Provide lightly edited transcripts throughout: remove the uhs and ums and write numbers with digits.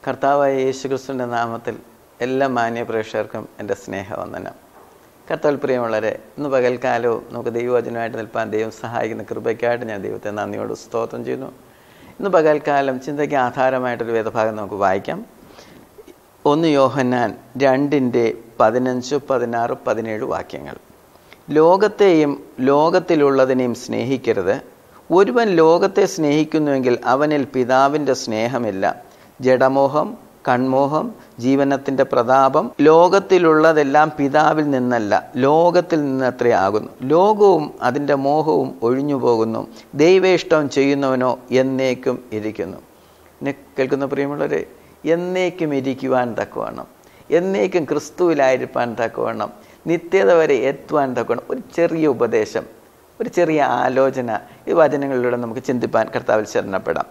കർത്താവായ യേശുക്രിസ്തുവിൻ്റെ നാമത്തിൽ എല്ലാ മാന്യ പ്രേക്ഷകർക്കും എൻ്റെ സ്നേഹവന്ദനം. കർത്താവിൽ പ്രിയമുള്ളവരെ, ഇന്ന് പകൽക്കാലവും നമുക്ക് ദൈവവചനമായിട്ട് നിൽപ്പാൻ ദൈവം സഹായിക്കുന്ന കൃപയ്ക്കായിട്ട് ഞാൻ ദൈവത്തെ നന്ദിയോട് സ്തോത്രം ചെയ്യുന്നു. ഇന്ന് പകൽക്കാലം ചിന്തയ്ക്ക് ആധാരമായിട്ടൊരു വേദഭാഗം നമുക്ക് വായിക്കാം. 1 യോഹന്നാൻ 2:15, 16, 17 വാക്യങ്ങൾ. ലോകത്തെയും ലോകത്തിലുള്ളതിനെയും സ്നേഹിക്കരുത്. ഒരുവൻ ലോകത്തെ സ്നേഹിക്കുന്നുവെങ്കിൽ അവനിൽ പിതാവിൻ്റെ സ്നേഹമില്ല. ജഡമോഹം, കൺമോഹം, ജീവനത്തിൻ്റെ പ്രതാപം, ലോകത്തിലുള്ളതെല്ലാം പിതാവിൽ നിന്നല്ല, ലോകത്തിൽ നിന്നത്രേ ആകുന്നു. ലോകവും അതിൻ്റെ മോഹവും ഒഴിഞ്ഞു പോകുന്നു. ദൈവേഷ്ടം ചെയ്യുന്നവനോ എന്നേക്കും ഇരിക്കുന്നു. എന്നെ കേൾക്കുന്ന പ്രിയമുള്ളവരെ, എന്നേക്കും ഇരിക്കുവാൻ തക്കവണ്ണം, എന്നേക്കും ക്രിസ്തുവിലായിരിക്കാൻ തക്കവണ്ണം, നിത്യത വരെ എത്തുവാൻ തക്കവണ്ണം ഒരു ചെറിയ ഉപദേശം, ഒരു ചെറിയ ആലോചന ഈ വചനങ്ങളിലൂടെ നമുക്ക് ചിന്തിപ്പാൻ കർത്താവിൽ ശരണപ്പെടാം.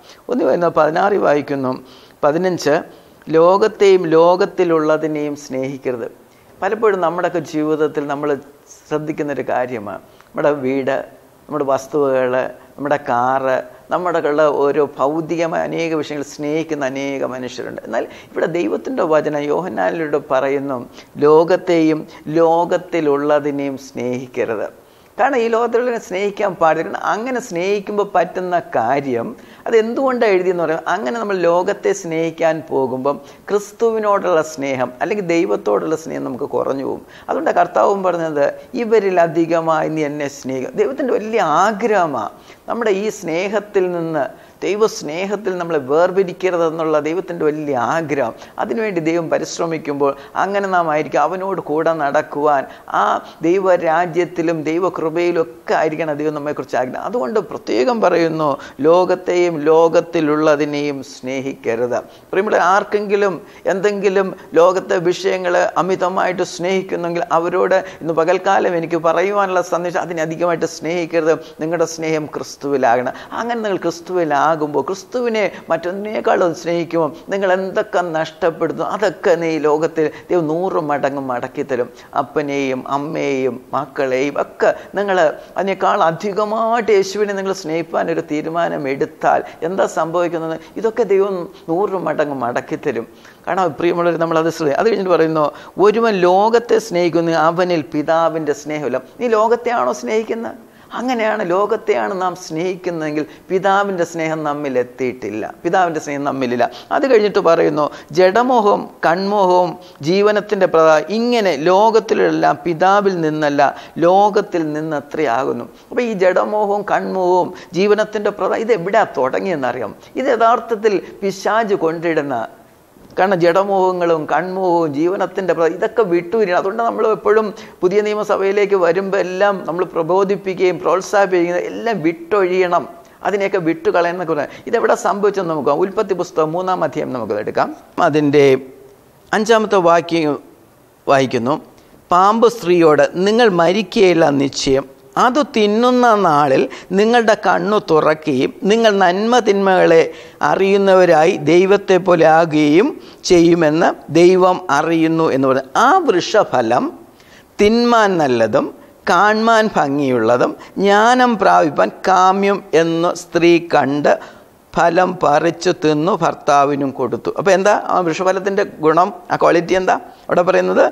16 വായിക്കുന്നു. 15, ലോകത്തെയും ലോകത്തിലുള്ളതിനെയും സ്നേഹിക്കരുത്. പലപ്പോഴും നമ്മുടെയൊക്കെ ജീവിതത്തിൽ നമ്മൾ ശ്രദ്ധിക്കുന്നൊരു കാര്യമാണ്, നമ്മുടെ വീട്, നമ്മുടെ വസ്തുവകൾ, നമ്മുടെ കാറ്, നമ്മുടെ ഓരോ ഭൗതികമായ അനേക വിഷയങ്ങൾ സ്നേഹിക്കുന്ന അനേക മനുഷ്യരുണ്ട്. എന്നാൽ ഇവിടെ ദൈവത്തിൻ്റെ വചനം യോഹന്നാനിലൂടെ പറയുന്നു, ലോകത്തെയും ലോകത്തിലുള്ളതിനെയും സ്നേഹിക്കരുത്. കാരണം ഈ ലോകത്തിലുള്ളതിനെ സ്നേഹിക്കാൻ പാടില്ല. അങ്ങനെ സ്നേഹിക്കുമ്പോൾ പറ്റുന്ന കാര്യം അതെന്തുകൊണ്ടാണ് എഴുതിയെന്ന് പറയുന്നത്, അങ്ങനെ നമ്മൾ ലോകത്തെ സ്നേഹിക്കാൻ പോകുമ്പം ക്രിസ്തുവിനോടുള്ള സ്നേഹം അല്ലെങ്കിൽ ദൈവത്തോടുള്ള സ്നേഹം നമുക്ക് കുറഞ്ഞു പോകും. അതുകൊണ്ട് കർത്താവും പറഞ്ഞത്, ഇവരിൽ അധികമായി നീ എന്നെ സ്നേഹിക്കും. ദൈവത്തിൻ്റെ വലിയ ആഗ്രഹമാണ് നമ്മുടെ ഈ സ്നേഹത്തിൽ നിന്ന്, ദൈവസ്നേഹത്തിൽ നമ്മളെ വേർപിരിക്കരുതെന്നുള്ള ദൈവത്തിൻ്റെ വലിയ ആഗ്രഹം. അതിനുവേണ്ടി ദൈവം പരിശ്രമിക്കുമ്പോൾ അങ്ങനെ നാം ആയിരിക്കും അവനോട് കൂടെ നടക്കുവാൻ, ആ ദൈവരാജ്യത്തിലും ദൈവകൃപയിലും ഒക്കെ ആയിരിക്കണം ദൈവം നമ്മെക്കുറിച്ച് ആഗ്രഹം. അതുകൊണ്ട് പ്രത്യേകം പറയുന്നു, ലോകത്തെയും ലോകത്തിലുള്ളതിനെയും സ്നേഹിക്കരുത്. പ്രിയമുള്ളവരെ, ആർക്കെങ്കിലും എന്തെങ്കിലും ലോകത്തെ വിഷയങ്ങൾ അമിതമായിട്ട് സ്നേഹിക്കുന്നെങ്കിൽ അവരോട് ഇന്ന് പകൽക്കാലം എനിക്ക് പറയുവാനുള്ള സന്ദേശം, അതിനധികമായിട്ട് സ്നേഹിക്കരുത്. നിങ്ങളുടെ സ്നേഹം ക്രിസ്തുവിലാകണം. അങ്ങനെ നിങ്ങൾ ക്രിസ്തുവിലാകുമ്പോൾ, ക്രിസ്തുവിനെ മറ്റൊന്നിനേക്കാളും സ്നേഹിക്കുമ്പോൾ നിങ്ങൾ എന്തൊക്കെ നഷ്ടപ്പെടുന്നു അതൊക്കെ ഈ ലോകത്തിൽ ദൈവം 100 മടങ്ങ് മടക്കി തരും. അപ്പനെയും അമ്മയെയും മക്കളെയും ഒക്കെ നിങ്ങൾ അതിനേക്കാൾ അധികമായിട്ട് യേശുവിനെ നിങ്ങൾ സ്നേഹിപ്പാൻ ഒരു തീരുമാനം എടുത്താൽ എന്താ സംഭവിക്കുന്നത്, ഇതൊക്കെ ദൈവം 100 മടങ്ങ് മടക്കി തരും. കാരണം പ്രിയമുള്ളവർ, നമ്മളത് അത് കഴിഞ്ഞിട്ട് പറയുന്നു, ഒരുവൻ ലോകത്തെ സ്നേഹിക്കുന്നു അവനിൽ പിതാവിൻ്റെ സ്നേഹമില്ല. നീ ലോകത്തെയാണോ സ്നേഹിക്കുന്നത്? അങ്ങനെയാണ്, ലോകത്തെയാണ് നാം സ്നേഹിക്കുന്നതെങ്കിൽ പിതാവിൻ്റെ സ്നേഹം നമ്മിൽ എത്തിയിട്ടില്ല, പിതാവിൻ്റെ സ്നേഹം നമ്മിലില്ല. അത് കഴിഞ്ഞിട്ട് പറയുന്നു, ജഡമോഹവും കൺമോഹവും ജീവനത്തിൻ്റെ പ്രതാപം, ഇങ്ങനെ ലോകത്തിലെല്ലാം പിതാവിൽ നിന്നല്ല, ലോകത്തിൽ നിന്നത്രയാകുന്നു. അപ്പോൾ ഈ ജഡമോഹവും കൺമോഹവും ജീവനത്തിൻ്റെ പ്രതാപം ഇതെവിടെയാണ് തുടങ്ങിയെന്നറിയാം. ഇത് യഥാർത്ഥത്തിൽ പിശാച് കൊണ്ടിടുന്ന, കാരണം ജഡമോഹങ്ങളും കൺമോഹവും ജീവനത്തിൻ്റെ ഇതൊക്കെ വിട്ടുവരികയാണ്. അതുകൊണ്ട് നമ്മൾ എപ്പോഴും പുതിയ നിയമസഭയിലേക്ക് വരുമ്പോൾ എല്ലാം നമ്മൾ പ്രബോധിപ്പിക്കുകയും പ്രോത്സാഹിപ്പിക്കുകയും എല്ലാം വിട്ടൊഴിയണം, അതിനെയൊക്കെ വിട്ടുകളയെന്നൊക്കെ പറയാം. ഇതെവിടെ സംഭവിച്ചെന്ന് നമുക്ക് ഉൽപ്പത്തി പുസ്തകം 3-ാം അധ്യായം നമുക്കത് എടുക്കാം. അതിൻ്റെ 5-ാമത്തെ വാക്യം വായിക്കുന്നു. പാമ്പ് സ്ത്രീയോട്, നിങ്ങൾ മരിക്കുകയില്ല നിശ്ചയം, അത് തിന്നുന്ന നാളിൽ നിങ്ങളുടെ കണ്ണു തുറക്കുകയും നിങ്ങൾ നന്മ തിന്മകളെ അറിയുന്നവരായി ദൈവത്തെ പോലെ ആകുകയും ചെയ്യുമെന്ന് ദൈവം അറിയുന്നു എന്ന് പറഞ്ഞു. ആ വൃക്ഷഫലം തിന്മാൻ നല്ലതും കാൺമാൻ ഭംഗിയുള്ളതും ജ്ഞാനം പ്രാപിപ്പാൻ കാമ്യം എന്ന് സ്ത്രീ കണ്ട് ഫലം പറിച്ചു തിന്നു ഭർത്താവിനും കൊടുത്തു. അപ്പോൾ എന്താ ആ വൃക്ഷഫലത്തിൻ്റെ ഗുണം, ആ ക്വാളിറ്റി എന്താ അവിടെ പറയുന്നത്?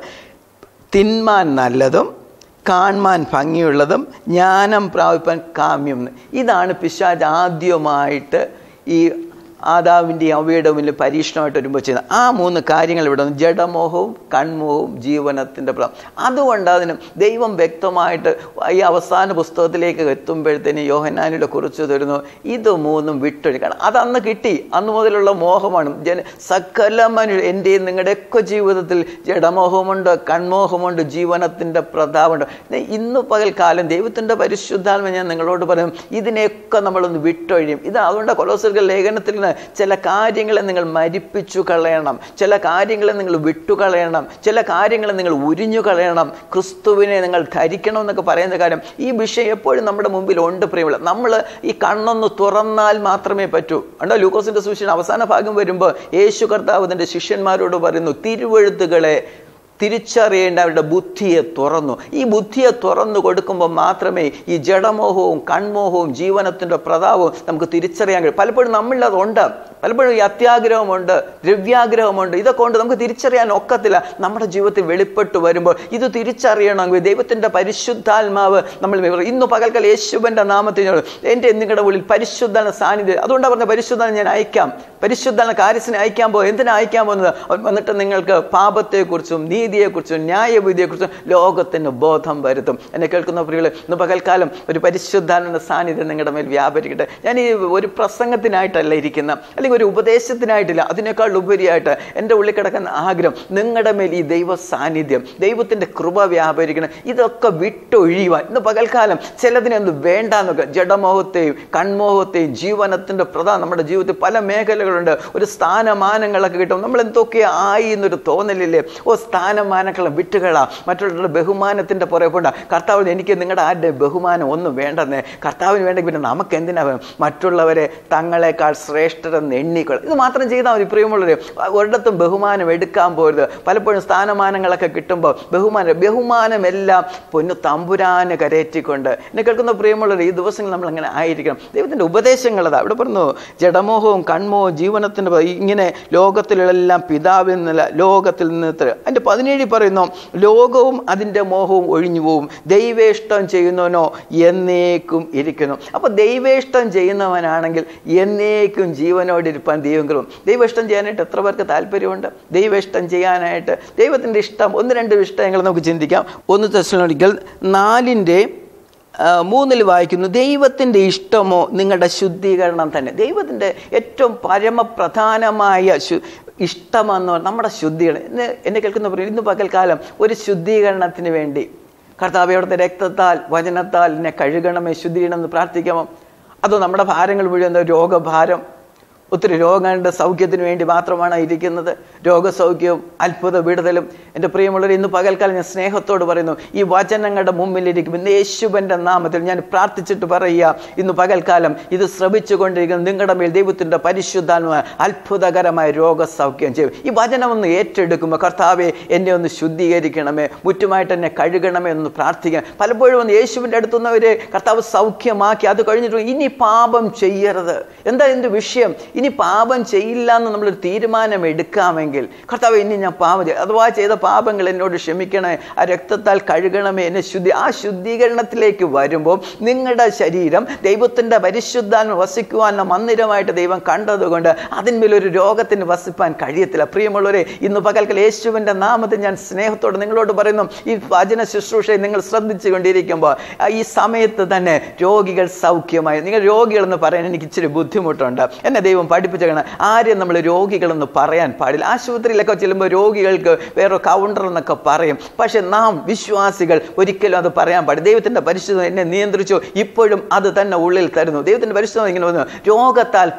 തിന്മാൻ നല്ലതും കാൺമാൻ ഭംഗിയുള്ളതും ജ്ഞാനം പ്രാപിപ്പാൻ കാമ്യം. ഇതാണ് പിശാച് ആദ്യമായിട്ട് ഈ ആദാവിൻ്റെയും അവയുടെ മുന്നിൽ പരീക്ഷണമായിട്ട് വരുമ്പോൾ ചെയ്യുന്നത്. ആ 3 കാര്യങ്ങൾ ഇവിടെ വന്നു, ജഡമോഹവും കൺമോഹവും ജീവനത്തിൻ്റെ പ്രതാപം. അതുകൊണ്ട് അതിന് ദൈവം വ്യക്തമായിട്ട് ഈ അവസാന പുസ്തകത്തിലേക്ക് എത്തുമ്പോഴത്തേന് യോഹന്നാനിയുടെ കുറിച്ച് തരുന്നു, ഇത് 3 വിട്ടൊഴി. കാരണം അതന്ന് കിട്ടി, അന്ന് മുതലുള്ള മോഹമാണ്. സകല മനുഷ്യർ, എൻ്റെയും നിങ്ങളുടെയൊക്കെ ജീവിതത്തിൽ ജഡമോഹമുണ്ട്, കൺമോഹമുണ്ട്, ജീവനത്തിൻ്റെ പ്രതാപമുണ്ട്. ഇന്ന് പകൽക്കാലം ദൈവത്തിൻ്റെ പരിശുദ്ധാത്മ ഞാൻ നിങ്ങളോട് പറയും, ഇതിനെയൊക്കെ നമ്മളൊന്ന് വിട്ടൊഴിയും. ഇത് അതുകൊണ്ട് കൊലോസ്യർക്ക് ലേഖനത്തിൽ ചില കാര്യങ്ങളെ നിങ്ങൾ മരിപ്പിച്ചു കളയണം, ചില കാര്യങ്ങളെ നിങ്ങൾ വിട്ടുകളയണം, ചില കാര്യങ്ങളെ നിങ്ങൾ ഉരിഞ്ഞു കളയണം, ക്രിസ്തുവിനെ നിങ്ങൾ ധരിക്കണം എന്നൊക്കെ പറയുന്ന കാര്യം ഈ വിഷയം എപ്പോഴും നമ്മുടെ മുമ്പിൽ ഉണ്ട് പ്രിയമുള്ള. നമ്മൾ ഈ കണ്ണൊന്ന് തുറന്നാൽ മാത്രമേ പറ്റൂ. കണ്ടോ, ലൂക്കോസിന്റെ സുവിശേഷം അവസാന ഭാഗം വരുമ്പോൾ യേശു കർത്താവ് തൻ്റെ ശിഷ്യന്മാരോട് പറയുന്നു, തിരുവെഴുത്തുകളെ തിരിച്ചറിയേണ്ട അവരുടെ ബുദ്ധിയെ തുറന്നു. ഈ ബുദ്ധിയെ തുറന്നു കൊടുക്കുമ്പോൾ മാത്രമേ ഈ ജഡമോഹവും കൺമോഹവും ജീവനത്തിൻ്റെ പ്രതാപവും നമുക്ക് തിരിച്ചറിയാൻ കഴിയും. പലപ്പോഴും നമ്മളിലതുണ്ട്, പലപ്പോഴും ഈ അത്യാഗ്രഹമുണ്ട്, ദ്രവ്യാഗ്രഹമുണ്ട്. ഇതൊക്കെ കൊണ്ട് നമുക്ക് തിരിച്ചറിയാൻ ഒക്കത്തില്ല. നമ്മുടെ ജീവിതത്തിൽ വെളിപ്പെട്ടു വരുമ്പോൾ ഇത് തിരിച്ചറിയണമെങ്കിൽ ദൈവത്തിൻ്റെ പരിശുദ്ധാത്മാവ് നമ്മൾ ഇന്ന് പകൽക്കാലം യേശുവിൻ്റെ നാമത്തിനോട് എൻ്റെ നിങ്ങളുടെ ഉള്ളിൽ പരിശുദ്ധാത്മ സാന്നിധ്യം. അതുകൊണ്ടാണ് പറഞ്ഞ പരിശുദ്ധാത്മ ഞാൻ അയക്കാം, പരിശുദ്ധാത്മ കാര്യസിനെ അയക്കാൻ പോകും. എന്തിനാ അയക്കാൻ പോകുന്നത്? വന്നിട്ട് നിങ്ങൾക്ക് പാപത്തെക്കുറിച്ചും നീതിയെക്കുറിച്ചും ന്യായവിധിയെക്കുറിച്ചും ലോകത്തിന് ബോധം വരുത്തും. എന്നെ കേൾക്കുന്ന പ്രിയകളെ, ഇന്ന് പകൽക്കാലം ഒരു പരിശുദ്ധാത്മ സാന്നിധ്യം നിങ്ങളുടെ മേൽ വ്യാപരിക്കട്ടെ. ഞാൻ ഈ ഒരു പ്രസംഗത്തിനായിട്ടല്ല ഇരിക്കുന്ന, അല്ലെങ്കിൽ ഒരു ഉപദേശത്തിനായിട്ടില്ല. അതിനേക്കാൾ ഉപരിയായിട്ട് എൻ്റെ ഉള്ളിൽ കിടക്കുന്ന ആഗ്രഹം നിങ്ങളുടെ മേൽ ഈ ദൈവ സാന്നിധ്യം, ദൈവത്തിൻ്റെ കൃപ വ്യാപരിക്കണം. ഇതൊക്കെ വിട്ടൊഴിയുവാൻ ഇന്ന് പകൽക്കാലം ചിലതിനൊന്നും വേണ്ടാന്നൊക്കെ, ജഡമോഹത്തെയും കൺമോഹത്തെയും ജീവനത്തിൻ്റെ നമ്മുടെ ജീവിതത്തിൽ പല മേഖലകളുണ്ട്. ഒരു സ്ഥാനമാനങ്ങളൊക്കെ കിട്ടും. നമ്മൾ എന്തൊക്കെയാ ആയി എന്നൊരു തോന്നലില്ലേ? സ്ഥാനമാനങ്ങളെ വിട്ടുകളാ, മറ്റുള്ളവരുടെ ബഹുമാനത്തിൻ്റെ പുറകെ പോണ്ട. കർത്താവ് എനിക്ക് നിങ്ങളുടെ ആരുടെ ബഹുമാനം ഒന്നും വേണ്ടെന്നേ. കർത്താവിന് വേണ്ടെങ്കിൽ പിന്നെ നമുക്ക് എന്തിനാ മറ്റുള്ളവരെ തങ്ങളെക്കാൾ ശ്രേഷ്ഠരെന്ന് എണ്ണിക്കൊള്ളും. ഇത് മാത്രം ചെയ്താൽ മതി പ്രിയമുള്ളവരെ. ഒരിടത്തും ബഹുമാനം എടുക്കാൻ പോരുത്. പലപ്പോഴും സ്ഥാനമാനങ്ങളൊക്കെ കിട്ടുമ്പോൾ ബഹുമാനമെല്ലാം പൊന്നു തമ്പുരാനെ കരയേറ്റിക്കൊണ്ട്. എന്നെ കേൾക്കുന്ന പ്രിയമുള്ളവർ, ഈ ദിവസങ്ങൾ നമ്മൾ അങ്ങനെ ആയിരിക്കണം. ദൈവത്തിൻ്റെ ഉപദേശങ്ങളതാ ഇവിടെ പറഞ്ഞു. ജഡമോഹവും കൺമോഹവും ജീവനത്തിൻ്റെ ഇങ്ങനെ ലോകത്തിലെല്ലാം പിതാവിൽ നിന്നല്ല ലോകത്തിൽ നിന്ന്. അതിൻ്റെ 17 പറയുന്നു, ലോകവും അതിൻ്റെ മോഹവും ഒഴിഞ്ഞു പോവും, ദൈവേഷ്ടം ചെയ്യുന്നവനോ എന്നേക്കും ഇരിക്കുന്നു. അപ്പോൾ ദൈവേഷ്ടം ചെയ്യുന്നവനാണെങ്കിൽ എന്നേക്കും ജീവനോടിരിപ്പാൻ ദൈവങ്ങളും. ദൈവേഷ്ടം ചെയ്യാനായിട്ട് എത്ര പേർക്ക് താല്പര്യമുണ്ട്? ദൈവേഷ്ടം ചെയ്യാനായിട്ട് ദൈവത്തിൻ്റെ ഇഷ്ടം 1-2 ഇഷ്ടങ്ങൾ നമുക്ക് ചിന്തിക്കാം. 1 തെസ്സലോനിക്കർ 4:3 വായിക്കുന്നു, ദൈവത്തിൻ്റെ ഇഷ്ടമോ നിങ്ങളുടെ ശുദ്ധീകരണം തന്നെ. ദൈവത്തിൻ്റെ ഏറ്റവും പരമപ്രധാനമായ ഇഷ്ടമെന്ന് നമ്മുടെ ശുദ്ധീകരണം. എന്നെ കേൾക്കുന്ന പറയും, ഇന്ന് പകൽക്കാലം ഒരു ശുദ്ധീകരണത്തിന് വേണ്ടി കർത്താവേ അവിടുത്തെ രക്തത്താൽ വചനത്താൽ എന്നെ കഴുകണമേ, ശുദ്ധീകരണമെന്ന് പ്രാർത്ഥിക്കാമോ? അതോ നമ്മുടെ ഭാരങ്ങൾ മുഴുവൻ രോഗഭാരം, ഒത്തിരി രോഗങ്ങളുടെ സൗഖ്യത്തിന് വേണ്ടി മാത്രമാണ് ഇരിക്കുന്നത്? രോഗസൗഖ്യവും അത്ഭുത വിടുതലും. എൻ്റെ പ്രിയമുള്ളവർ, ഇന്ന് പകൽക്കാലം ഞാൻ സ്നേഹത്തോട് പറയുന്നു, ഈ വചനങ്ങളുടെ മുമ്പിലിരിക്കുമ്പോൾ യേശുവിൻ്റെ നാമത്തിൽ ഞാൻ പ്രാർത്ഥിച്ചിട്ട് പറയുക, ഇന്ന് പകൽക്കാലം ഇത് ശ്രമിച്ചുകൊണ്ടിരിക്കുന്ന നിങ്ങളുടെ മേൽ ദൈവത്തിൻ്റെ പരിശുദ്ധാത്മാവ് അത്ഭുതകരമായ രോഗസൗഖ്യം ചെയ്യും. ഈ വചനം ഒന്ന് ഏറ്റെടുക്കുമ്പോൾ കർത്താവെ എന്നെ ഒന്ന് ശുദ്ധീകരിക്കണമേ, മുറ്റുമായിട്ട് എന്നെ കഴുകണമേ എന്ന് പ്രാർത്ഥിക്കണം. പലപ്പോഴും ഒന്ന് യേശുവിൻ്റെ അടുത്തുനിന്നവരെ കർത്താവ് സൗഖ്യമാക്കി. അത് കഴിഞ്ഞിട്ട് ഇനി പാപം ചെയ്യരുത്. എന്താ എൻ്റെ വിഷയം? ഇനി പാപം ചെയ്യില്ല എന്ന് നമ്മളൊരു തീരുമാനം എടുക്കാമെങ്കിൽ, കർത്താവ് ഇനി ഞാൻ പാപം ചെയ്യും, അഥവാ ചെയ്ത പാപങ്ങൾ എന്നോട് ക്ഷമിക്കണമേ, ആ രക്തത്താൽ കഴുകണമേ, എന്നെ ആ ശുദ്ധീകരണത്തിലേക്ക് വരുമ്പോൾ നിങ്ങളുടെ ശരീരം ദൈവത്തിൻ്റെ പരിശുദ്ധാത്മ വസിക്കുവാനുള്ള മന്ദിരമായിട്ട് ദൈവം കണ്ടതുകൊണ്ട് അതിന്മേലൊരു രോഗത്തിന് വസിപ്പാൻ കഴിയത്തില്ല. പ്രിയമുള്ളവരെ, ഇന്ന് പകൽക്കൽ യേശുവിൻ്റെ നാമത്തിൽ ഞാൻ സ്നേഹത്തോടെ നിങ്ങളോട് പറയുന്നു, ഈ വചന ശുശ്രൂഷയെ നിങ്ങൾ ശ്രദ്ധിച്ചു കൊണ്ടിരിക്കുമ്പോൾ ഈ സമയത്ത് തന്നെ രോഗികൾ സൗഖ്യമായി. നിങ്ങൾ രോഗികളെന്ന് പറയാൻ എനിക്ക് ഇച്ചിരി ബുദ്ധിമുട്ടുണ്ട്. എന്നെ ദൈവം പഠിപ്പിച്ചേക്കണം, ആരെയും നമ്മൾ രോഗികളെന്ന് പറയാൻ പാടില്ല. ആശുപത്രിയിലൊക്കെ ചെല്ലുമ്പോൾ രോഗികൾക്ക് വേറെ കൗണ്ടർ എന്നൊക്കെ പറയും. പക്ഷെ നാം വിശ്വാസികൾ ഒരിക്കലും അത് പറയാൻ പാടില്ല. ദൈവത്തിൻ്റെ പരിശുദ്ധം എന്നെ നിയന്ത്രിച്ചു, ഇപ്പോഴും അത് തന്നെ ഉള്ളിൽ തരുന്നു. ദൈവത്തിൻ്റെ പരിശുദ്ധം ഇങ്ങനെ വന്നു, രോഗത്താൽ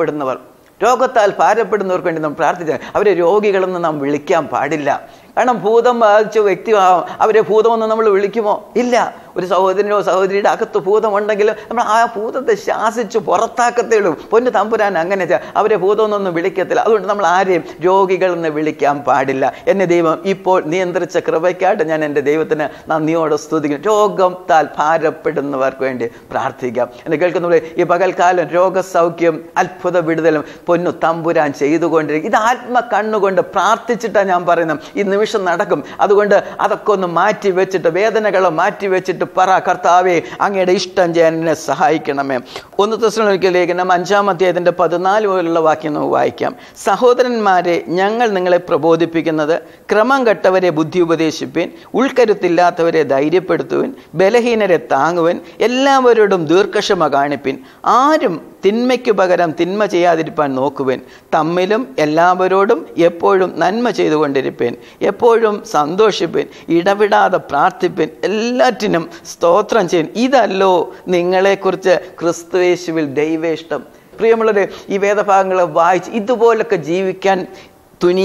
ഭാരപ്പെടുന്നവർക്ക് വേണ്ടി നാം പ്രാർത്ഥിച്ചാൽ അവരെ രോഗികളെന്ന് നാം വിളിക്കാൻ പാടില്ല. കാരണം ഭൂതം ബാധിച്ച വ്യക്തി അവരെ ഭൂതമെന്ന് നമ്മൾ വിളിക്കുമോ? ഇല്ല. ഒരു സഹോദരനോ സഹോദരിയുടെ അകത്ത് ഭൂതമുണ്ടെങ്കിൽ നമ്മൾ ആ ഭൂതത്തെ ശാസിച്ച് പുറത്താക്കത്തേ ഉള്ളൂ. പൊന്നു തമ്പുരാൻ അങ്ങനെ അവരെ ഭൂതമെന്നൊന്നും വിളിക്കത്തില്ല. അതുകൊണ്ട് നമ്മൾ ആരെയും രോഗികളെന്ന് വിളിക്കാൻ പാടില്ല. എന്നെ ദൈവം ഇപ്പോൾ നിയന്ത്രിച്ച കൃപയ്ക്കായിട്ട് ഞാൻ എൻ്റെ ദൈവത്തിന് നന്ദിയോടെ സ്തുതിക്കും. രോഗത്താൽ ഭാരപ്പെടുന്നവർക്ക് വേണ്ടി പ്രാർത്ഥിക്കാം. എന്നെ കേൾക്കുന്നവരെ, ഈ പകൽക്കാലം രോഗസൗഖ്യം അത്ഭുത വിടുതലും പൊന്നു തമ്പുരാൻ ചെയ്തുകൊണ്ടിരിക്കും. ഇത് ആത്മ കണ്ണുകൊണ്ട് പ്രാർത്ഥിച്ചിട്ടാണ് ഞാൻ പറയുന്നത്. ഈ നിമിഷം നടക്കും. അതുകൊണ്ട് അതൊക്കെ ഒന്ന് മാറ്റി വെച്ചിട്ട്, വേദനകളെ മാറ്റി വെച്ചിട്ട് പറ, കർത്താവേ അങ്ങയുടെ ഇഷ്ടം ചെയ്യാൻ എന്നെ സഹായിക്കണമേ. 1 തെസ്സലോനിക്കർ ലേഖനം 5-14 പോലുള്ള വാക്യം നമുക്ക് വായിക്കാം. സഹോദരന്മാരെ, ഞങ്ങൾ നിങ്ങളെ പ്രബോധിപ്പിക്കുന്നത് ക്രമം കെട്ടവരെ ബുദ്ധി ഉപദേശിപ്പിൻ, ഉൾക്കരുത്തില്ലാത്തവരെ ധൈര്യപ്പെടുത്തുവിൻ, ബലഹീനരെ താങ്ങുവിൻ, എല്ലാവരോടും ദീർഘക്ഷമ കാണിപ്പിൻ, ആരും തിന്മയ്ക്കു പകരം തിന്മ ചെയ്യാതിരിപ്പാൻ നോക്കുവിൻ, തമ്മിലും എല്ലാവരോടും എപ്പോഴും നന്മ ചെയ്തുകൊണ്ടിരിപ്പിൻ, എപ്പോഴും സന്തോഷിപ്പിൻ, ഇടവിടാതെ പ്രാർത്ഥിപ്പിൻ, എല്ലാറ്റിനും സ്തോത്രം ചെയ്യും. ഇതല്ലോ നിങ്ങളെക്കുറിച്ച് ക്രിസ്തുയേശുവിൽ ദൈവേഷ്ടം. പ്രിയമുള്ളവരെ, ഈ വേദഭാഗങ്ങളെ വായിച്ച് ഇതുപോലൊക്കെ ജീവിക്കാൻ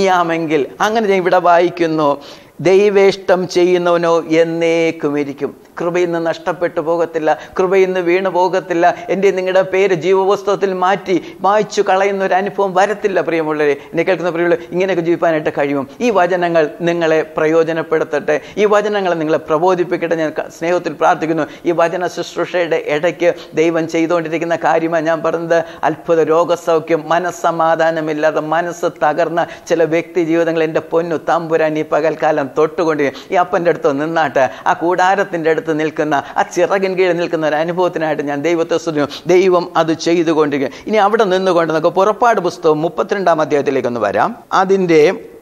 തുനിയാമെങ്കിൽ, അങ്ങനെ ഞാൻ ഇവിടെ വായിക്കുന്നു, ദൈവേഷ്ടം ചെയ്യുന്നവനോ എന്നേക്കും ഇരിക്കും. കൃപയിൽ നിന്ന് നഷ്ടപ്പെട്ടു പോകത്തില്ല, കൃപയിൽ നിന്ന് വീണു പോകത്തില്ല. എൻ്റെ നിങ്ങളുടെ പേര് ജീവപുസ്തകത്തിൽ മായ്ച്ചു കളയുന്ന ഒരു അനുഭവം വരത്തില്ല. പ്രിയമുള്ളവരെ, എന്നെ കേൾക്കുന്ന പ്രിയമുള്ളവർ, ഇങ്ങനെയൊക്കെ ജീവിക്കാനായിട്ട് കഴിയും. ഈ വചനങ്ങൾ നിങ്ങളെ പ്രയോജനപ്പെടുത്തട്ടെ, ഈ വചനങ്ങൾ നിങ്ങളെ പ്രബോധിപ്പിക്കട്ടെ. ഞാൻ സ്നേഹത്തിൽ പ്രാർത്ഥിക്കുന്നു. ഈ വചന ശുശ്രൂഷയുടെ ഇടയ്ക്ക് ദൈവം ചെയ്തുകൊണ്ടിരിക്കുന്ന കാര്യമാണ് ഞാൻ പറഞ്ഞത്. അത്ഭുത രോഗസൗഖ്യം, മനസ്സമാധാനമില്ലാതെ മനസ്സ് തകർന്ന ചില വ്യക്തി ജീവിതങ്ങൾ എൻ്റെ പൊന്നു തമ്പുരാൻ ഈ പകൽക്കാലം തൊട്ടുകൊണ്ട് ഈ അപ്പൻ്റെ അടുത്ത് നിന്നാട്ട് ആ കൂടാരത്തിൻ്റെ അടുത്ത് നിൽക്കുന്ന ആ ചിറകിൻ കീഴിൽ നിൽക്കുന്ന ഒരു അനുഭവത്തിനായിട്ട് ഞാൻ ദൈവത്തെ സ്തുതിക്കുന്നു. ദൈവം അത് ചെയ്തുകൊണ്ടിരിക്കുക. ഇനി അവിടെ നിന്നുകൊണ്ട് നമുക്ക് പുറപ്പാട് പുസ്തകം 32-ാം അധ്യായത്തിലേക്കൊന്ന് വരാം. അതിൻ്റെ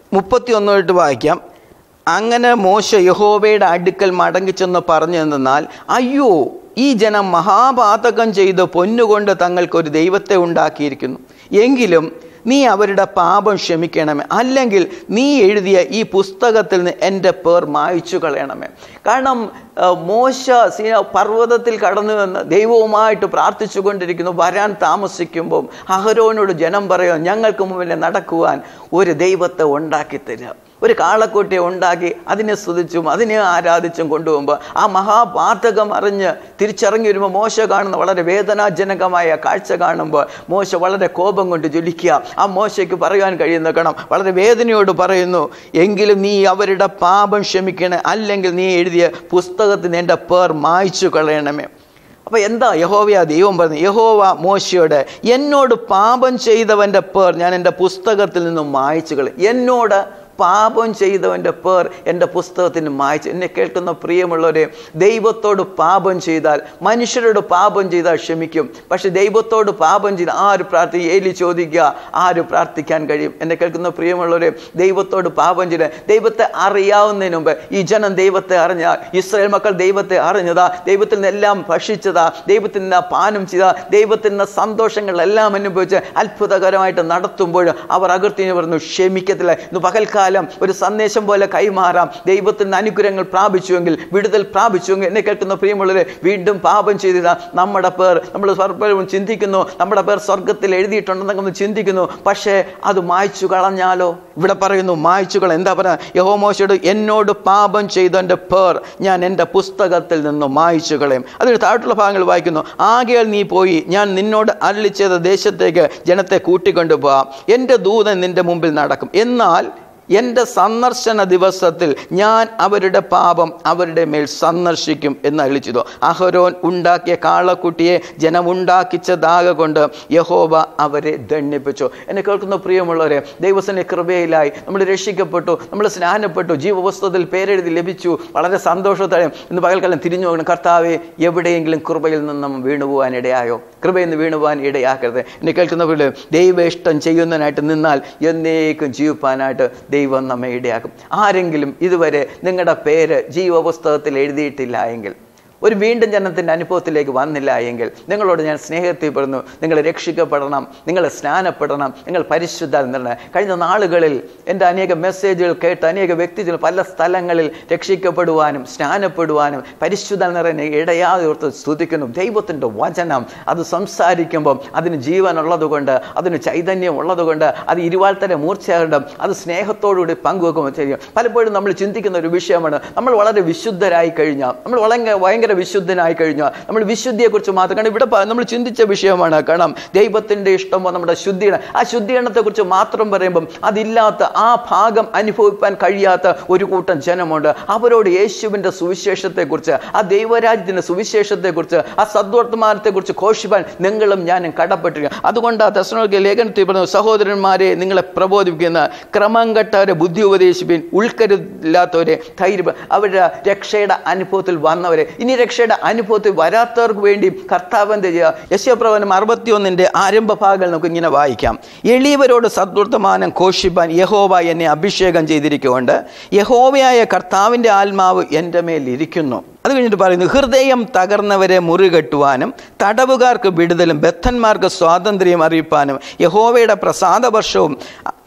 31 വായിക്കാം. അങ്ങനെ മോശ യഹോവയുടെ അടുക്കൽ മടങ്ങിച്ചെന്ന് പറഞ്ഞു എന്നാൽ, അയ്യോ, ഈ ജനം മഹാപാതകം ചെയ്ത് പൊന്നുകൊണ്ട് തങ്ങൾക്കൊരു ദൈവത്തെ ഉണ്ടാക്കിയിരിക്കുന്നു. എങ്കിലും നീ അവരുടെ പാപം ക്ഷമിക്കണമേ, അല്ലെങ്കിൽ നീ എഴുതിയ ഈ പുസ്തകത്തിൽ നിന്ന് എൻ്റെ പേർ മായ്ച്ചു കളയണമേ. കാരണം മോശ പർവ്വതത്തിൽ കടന്നു വന്ന് ദൈവവുമായിട്ട് പ്രാർത്ഥിച്ചു കൊണ്ടിരിക്കുന്നു. വരാൻ താമസിക്കുമ്പോൾ അഹരോനോട് ജനം പറയും, ഞങ്ങൾക്ക് മുമ്പിൽ നടക്കുവാൻ ഒരു ദൈവത്തെ ഉണ്ടാക്കി തരിക. ഒരു കാളക്കുട്ടിയെ ഉണ്ടാക്കി അതിനെ സ്തുതിച്ചും അതിനെ ആരാധിച്ചും കൊണ്ടുപോകുമ്പോൾ ആ മഹാപാതകം അറിഞ്ഞ് തിരിച്ചിറങ്ങി വരുമ്പോൾ മോശ കാണുന്ന വളരെ വേദനാജനകമായ കാഴ്ച കാണുമ്പോൾ മോശ വളരെ കോപം കൊണ്ട് ജ്വലിക്കുക. ആ മോശയ്ക്ക് പറയാൻ കഴിയുന്ന കണം വളരെ വേദനയോട് പറയുന്നു, എങ്കിലും നീ അവരുടെ പാപം ക്ഷമിക്കണേ, അല്ലെങ്കിൽ നീ എഴുതിയ പുസ്തകത്തിന് എൻ്റെ പേർ മായ്ച്ചു കളയണമേ. അപ്പോൾ എന്താ യഹോവയാ ദൈവം പറഞ്ഞു? യഹോവ മോശയോട്, എന്നോട് പാപം ചെയ്തവൻ്റെ പേർ ഞാൻ എൻ്റെ പുസ്തകത്തിൽ നിന്നും മായ്ച്ചു കളയും. എന്നോട് പാപം ചെയ്തവൻ്റെ പേർ എൻ്റെ പുസ്തകത്തിന് മായ്ച്ചു. എന്നെ കേൾക്കുന്ന പ്രിയമുള്ളവരെ, ദൈവത്തോട് പാപം ചെയ്താൽ, മനുഷ്യരോട് പാപം ചെയ്താൽ ക്ഷമിക്കും. പക്ഷെ ദൈവത്തോട് പാപം ചെയ്ത് ആര് പ്രാർത്ഥിക്കും? ഏലി ചോദിക്കുക, ആര് പ്രാർത്ഥിക്കാൻ കഴിയും? എന്നെ കേൾക്കുന്ന പ്രിയമുള്ളവരെ, ദൈവത്തോട് പാപം ചെയ്ത് ദൈവത്തെ അറിയാവുന്നതിന് മുമ്പ് ഈ ജനം ദൈവത്തെ അറിഞ്ഞാൽ, ഇസ്രായേൽ മക്കൾ ദൈവത്തെ അറിഞ്ഞതാ, ദൈവത്തിൽ നിന്നെല്ലാം ഭക്ഷിച്ചതാ, ദൈവത്തിൽ നിന്ന് പാനം ചെയ്താ, ദൈവത്തിൽ നിന്ന് സന്തോഷങ്ങളെല്ലാം അനുഭവിച്ച് അത്ഭുതകരമായിട്ട് നടത്തുമ്പോൾ അവർ അകൃത്യത്തിന് പറഞ്ഞു ക്ഷമിക്കത്തില്ല. ഇന്ന് പകൽക്കാലം ഒരു സന്ദേശം പോലെ കൈമാറാം. ദൈവത്തിൽ നിന്ന് അനുഗ്രഹങ്ങൾ പ്രാപിച്ചുവെങ്കിൽ, വിടുതൽ പ്രാപിച്ചുവെങ്കിൽ, എന്നെ കേൾക്കുന്ന പ്രിയമുള്ളവരെ, വീണ്ടും പാപം ചെയ്താൽ നമ്മുടെ പേർ, നമ്മൾ സ്വർഗ്ഗം ചിന്തിക്കുന്നു, നമ്മുടെ പേർ സ്വർഗത്തിൽ എഴുതിയിട്ടുണ്ടെന്നൊക്കെ ചിന്തിക്കുന്നു. പക്ഷേ അത് മായ്ച്ചു കളഞ്ഞാലോ? ഇവിടെ പറയുന്നു മായ്ച്ചു കള. എന്താ പറയുക? യഹോവ മോശയോട്, എന്നോട് പാപം ചെയ്തവൻ്റെ പേർ ഞാൻ എൻ്റെ പുസ്തകത്തിൽ നിന്ന് മായ്ച്ചു കളയും. അതിന് താഴെയുള്ള ഭാഗങ്ങൾ വായിക്കുന്നു, ആകയാൽ നീ പോയി ഞാൻ നിന്നോട് അരുളി ചെയ്ത ദേശത്തേക്ക് ജനത്തെ കൂട്ടിക്കൊണ്ടുപോകാം. എൻ്റെ ദൂതൻ നിന്റെ മുമ്പിൽ നടക്കും. എന്നാൽ എൻ്റെ സന്ദർശന ദിവസത്തിൽ ഞാൻ അവരുടെ പാപം അവരുടെ മേൽ സന്ദർശിക്കും എന്ന് അരുളി ചെയ്തു. അഹരോൻ ഉണ്ടാക്കിയ കാളക്കുട്ടിയെ ജനമുണ്ടാക്കിച്ചതാക കൊണ്ട് യഹോവ അവരെ ദണ്ഡിപ്പിച്ചു. എന്നെ കേൾക്കുന്ന പ്രിയമുള്ളവരെ, ദൈവസേന കൃപയിലായി നമ്മൾ രക്ഷിക്കപ്പെട്ടു, നമ്മൾ സ്നാനപ്പെട്ടു, ജീവപുസ്തകത്തിൽ പേരെഴുതി ലഭിച്ചു. വളരെ സന്തോഷത്തോടെ ഇന്ന് പകൽക്കാലം തിരിഞ്ഞു നോക്കണം. കർത്താവെ, എവിടെയെങ്കിലും കൃപയിൽ നിന്നും വീണുപോകാൻ ഇടയായോ? കൃപയിൽ നിന്ന് വീണുപോകാൻ ഇടയാക്കരുത്. എന്നെ കേൾക്കുന്നവരുടെ ദൈവ ഇഷ്ടം ചെയ്യുന്നതിനായിട്ട് നിന്നാൽ എന്നേക്കും ജീവിപ്പാനായിട്ട് ദൈവം നമ്മെ ഇടയാക്കും. ആരെങ്കിലും ഇതുവരെ നിങ്ങളുടെ പേര് ജീവപുസ്തകത്തിൽ എഴുതിയിട്ടില്ല എങ്കിൽ, ഒരു വീണ്ടും ജനത്തിൻ്റെ അനുഭവത്തിലേക്ക് വന്നില്ല എങ്കിൽ, നിങ്ങളോട് ഞാൻ സ്നേഹത്തിൽ പറഞ്ഞു, നിങ്ങൾ രക്ഷിക്കപ്പെടണം, നിങ്ങൾ സ്നാനപ്പെടണം, നിങ്ങൾ പരിശുദ്ധാത്മാവിൽ. കഴിഞ്ഞ നാളുകളിൽ എൻ്റെ അനേക മെസ്സേജുകൾ കേട്ട് അനേക വ്യക്തികൾ പല സ്ഥലങ്ങളിൽ രക്ഷിക്കപ്പെടുവാനും സ്നാനപ്പെടുവാനും പരിശുദ്ധാത്മാവിനെ ഇടയാതെ ഓർത്ത് സ്തുതിക്കുന്നു. ദൈവത്തിൻ്റെ വചനം അത് സംസാരിക്കുമ്പം അതിന് ജീവനുള്ളത് കൊണ്ട്, അതിന് ചൈതന്യം ഉള്ളതുകൊണ്ട്, അത് ഇരുവാൾത്തര മൂർച്ചയുണ്ട്, അത് സ്നേഹത്തോടുകൂടി പങ്കുവെക്കുമ്പോൾ ചെയ്യും. പലപ്പോഴും നമ്മൾ ചിന്തിക്കുന്ന ഒരു വിഷയമാണ്, നമ്മൾ വളരെ വിശുദ്ധരായി കഴിഞ്ഞാൽ, നമ്മൾ ഭയങ്കര വിശുദ്ധനായി കഴിഞ്ഞാൽ, നമ്മൾ വിശുദ്ധിയെക്കുറിച്ച് മാത്രം, കാരണം ഇവിടെ നമ്മൾ ചിന്തിച്ച വിഷയമാണ്. കാരണം ദൈവത്തിൻ്റെ ഇഷ്ടം നമ്മുടെ ശുദ്ധീകരണം, ആ ശുദ്ധീകരണത്തെക്കുറിച്ച് മാത്രം പറയുമ്പം അതില്ലാത്ത, ആ ഭാഗം അനുഭവിക്കാൻ കഴിയാത്ത ഒരു കൂട്ടം ജനമുണ്ട്. അവരോട് യേശുവിൻ്റെ സുവിശേഷത്തെക്കുറിച്ച്, ആ ദൈവരാജ്യത്തിൻ്റെ സുവിശേഷത്തെക്കുറിച്ച്, ആ സദ്വർത്തമാനത്തെക്കുറിച്ച് ഘോഷിപ്പാൻ നിങ്ങളും ഞാനും കടപ്പെട്ടിരിക്കുക. അതുകൊണ്ട് ആ തെസ്സലോനിക്ക ലേഖനത്തിൽ പറഞ്ഞു, സഹോദരന്മാരെ, നിങ്ങളെ പ്രബോധിപ്പിക്കുന്ന ക്രമം കെട്ടവരെ ബുദ്ധി ഉപദേശിപ്പിൻ, ഉൾക്കരുതില്ലാത്തവരെ ധൈര്യം, അവരുടെ രക്ഷയുടെ അനുഭവത്തിൽ വന്നവരെ, ഇനി രക്ഷയുടെ അനുഭവത്തിൽ വരാത്തവർക്ക് വേണ്ടി കർത്താവ് എന്ത് ചെയ്യുക? യശയാപ്രവചനം 61 ആരംഭ ഭാഗങ്ങൾ നമുക്ക് ഇങ്ങനെ വായിക്കാം. എളിയവരോട് സദ്വർത്തമാനം ഘോഷിപ്പാൻ യഹോവ എന്നെ അഭിഷേകം ചെയ്തിരിക്കുകൊണ്ട് യഹോവയായ കർത്താവിൻ്റെ ആത്മാവ് എൻ്റെ മേൽ ഇരിക്കുന്നു. അത് കഴിഞ്ഞിട്ട് പറയുന്നു, ഹൃദയം തകർന്നവരെ മുറികെട്ടുവാനും തടവുകാർക്ക് വിടുതലും ബദ്ധന്മാർക്ക് സ്വാതന്ത്ര്യം അറിയിപ്പാനും യഹോവയുടെ പ്രസാദവർഷവും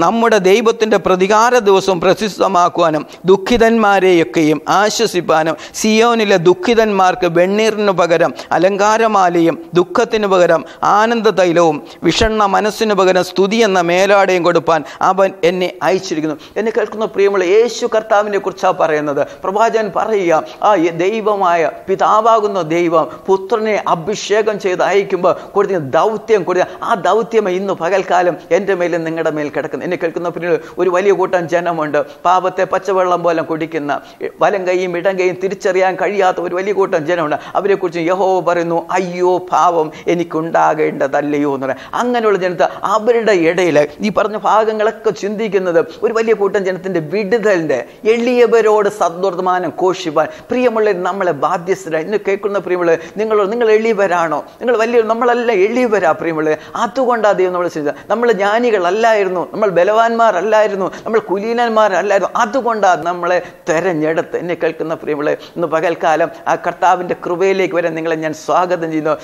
നമ്മുടെ ദൈവത്തിൻ്റെ പ്രതികാര ദിവസം പ്രസിദ്ധമാക്കുവാനും ദുഃഖിതന്മാരെയൊക്കെയും ആശ്വസിപ്പാനും സിയോനിലെ ദുഃഖിതന്മാർക്ക് വെണ്ണീറിനു പകരം അലങ്കാരമാലയും ദുഃഖത്തിനു പകരം ആനന്ദ തൈലവും വിഷണ്ണ മനസ്സിനു പകരം സ്തുതി എന്ന മേലാടയും കൊടുപ്പാൻ അവൻ എന്നെ അയച്ചിരിക്കുന്നു. എന്നെ കേൾക്കുന്ന പ്രിയമുള്ള യേശു കർത്താവിനെ കുറിച്ചാണ് പറയുന്നത്. പ്രവാചകൻ പറയുക, ആ ദൈവമായ പിതാവാകുന്ന ദൈവം പുത്രനെ അഭിഷേകം ചെയ്ത് അയക്കുമ്പോൾ കൊടുത്ത ദൗത്യം കൊടുത്ത ആ ദൗത്യം ഇന്ന് പകൽക്കാലം എൻ്റെ മേലും നിങ്ങളുടെ മേൽ കിടക്കുന്നു. എന്നെ കേൾക്കുന്ന പ്രിയമുള്ള ഒരു വലിയ കൂട്ടം ജനമുണ്ട്. പാപത്തെ പച്ചവെള്ളം പോലെ കുടിക്കുന്ന, വലം കൈയും ഇടം കൈയും തിരിച്ചറിയാൻ കഴിയാത്ത ഒരു വലിയ കൂട്ടം ജനമുണ്ട്. അവരെക്കുറിച്ച് യഹോവ പറയുന്നു, അയ്യോ പാപം എനിക്കുണ്ടാകേണ്ടതല്ലയോ എന്ന് പറയാം. അങ്ങനെയുള്ള ജനത്തെ അവരുടെ ഇടയിൽ ഈ പറഞ്ഞ ഭാഗങ്ങളൊക്കെ ചിന്തിക്കുന്നത് ഒരു വലിയ കൂട്ടം ജനത്തിൻ്റെ വിടുതലിൻ്റെ, എളിയവരോട് സദ്വർത്തമാനം ഘോഷിപ്പാൻ പ്രിയമുള്ള നമ്മളെ ബാധ്യസ്ഥരായി. ഇന്ന് കേൾക്കുന്ന പ്രിയമുള്ള നിങ്ങൾ എളിയവരാണോ? നിങ്ങൾ വലിയ, നമ്മളെല്ലാം എളിയവരാ പ്രിയമുള്ള. അതുകൊണ്ടാണ് ദൈവം നമ്മൾ ചെയ്തത്. നമ്മൾ ജ്ഞാനികളല്ലായിരുന്നു, നമ്മൾ ബലവാന്മാരല്ലായിരുന്നു, നമ്മൾ കുലീനന്മാരല്ലായിരുന്നു. അതുകൊണ്ടാണ് നമ്മളെ തെരഞ്ഞെടുത്ത്. എന്നെ കേൾക്കുന്ന പ്രിയമുള്ള ഇന്ന് പകൽക്കാലം ആ കർത്താവിൻ്റെ കൃപയിലേക്ക് വരെ നിങ്ങളെ ഞാൻ സ്വാഗതം ചെയ്യുന്നു.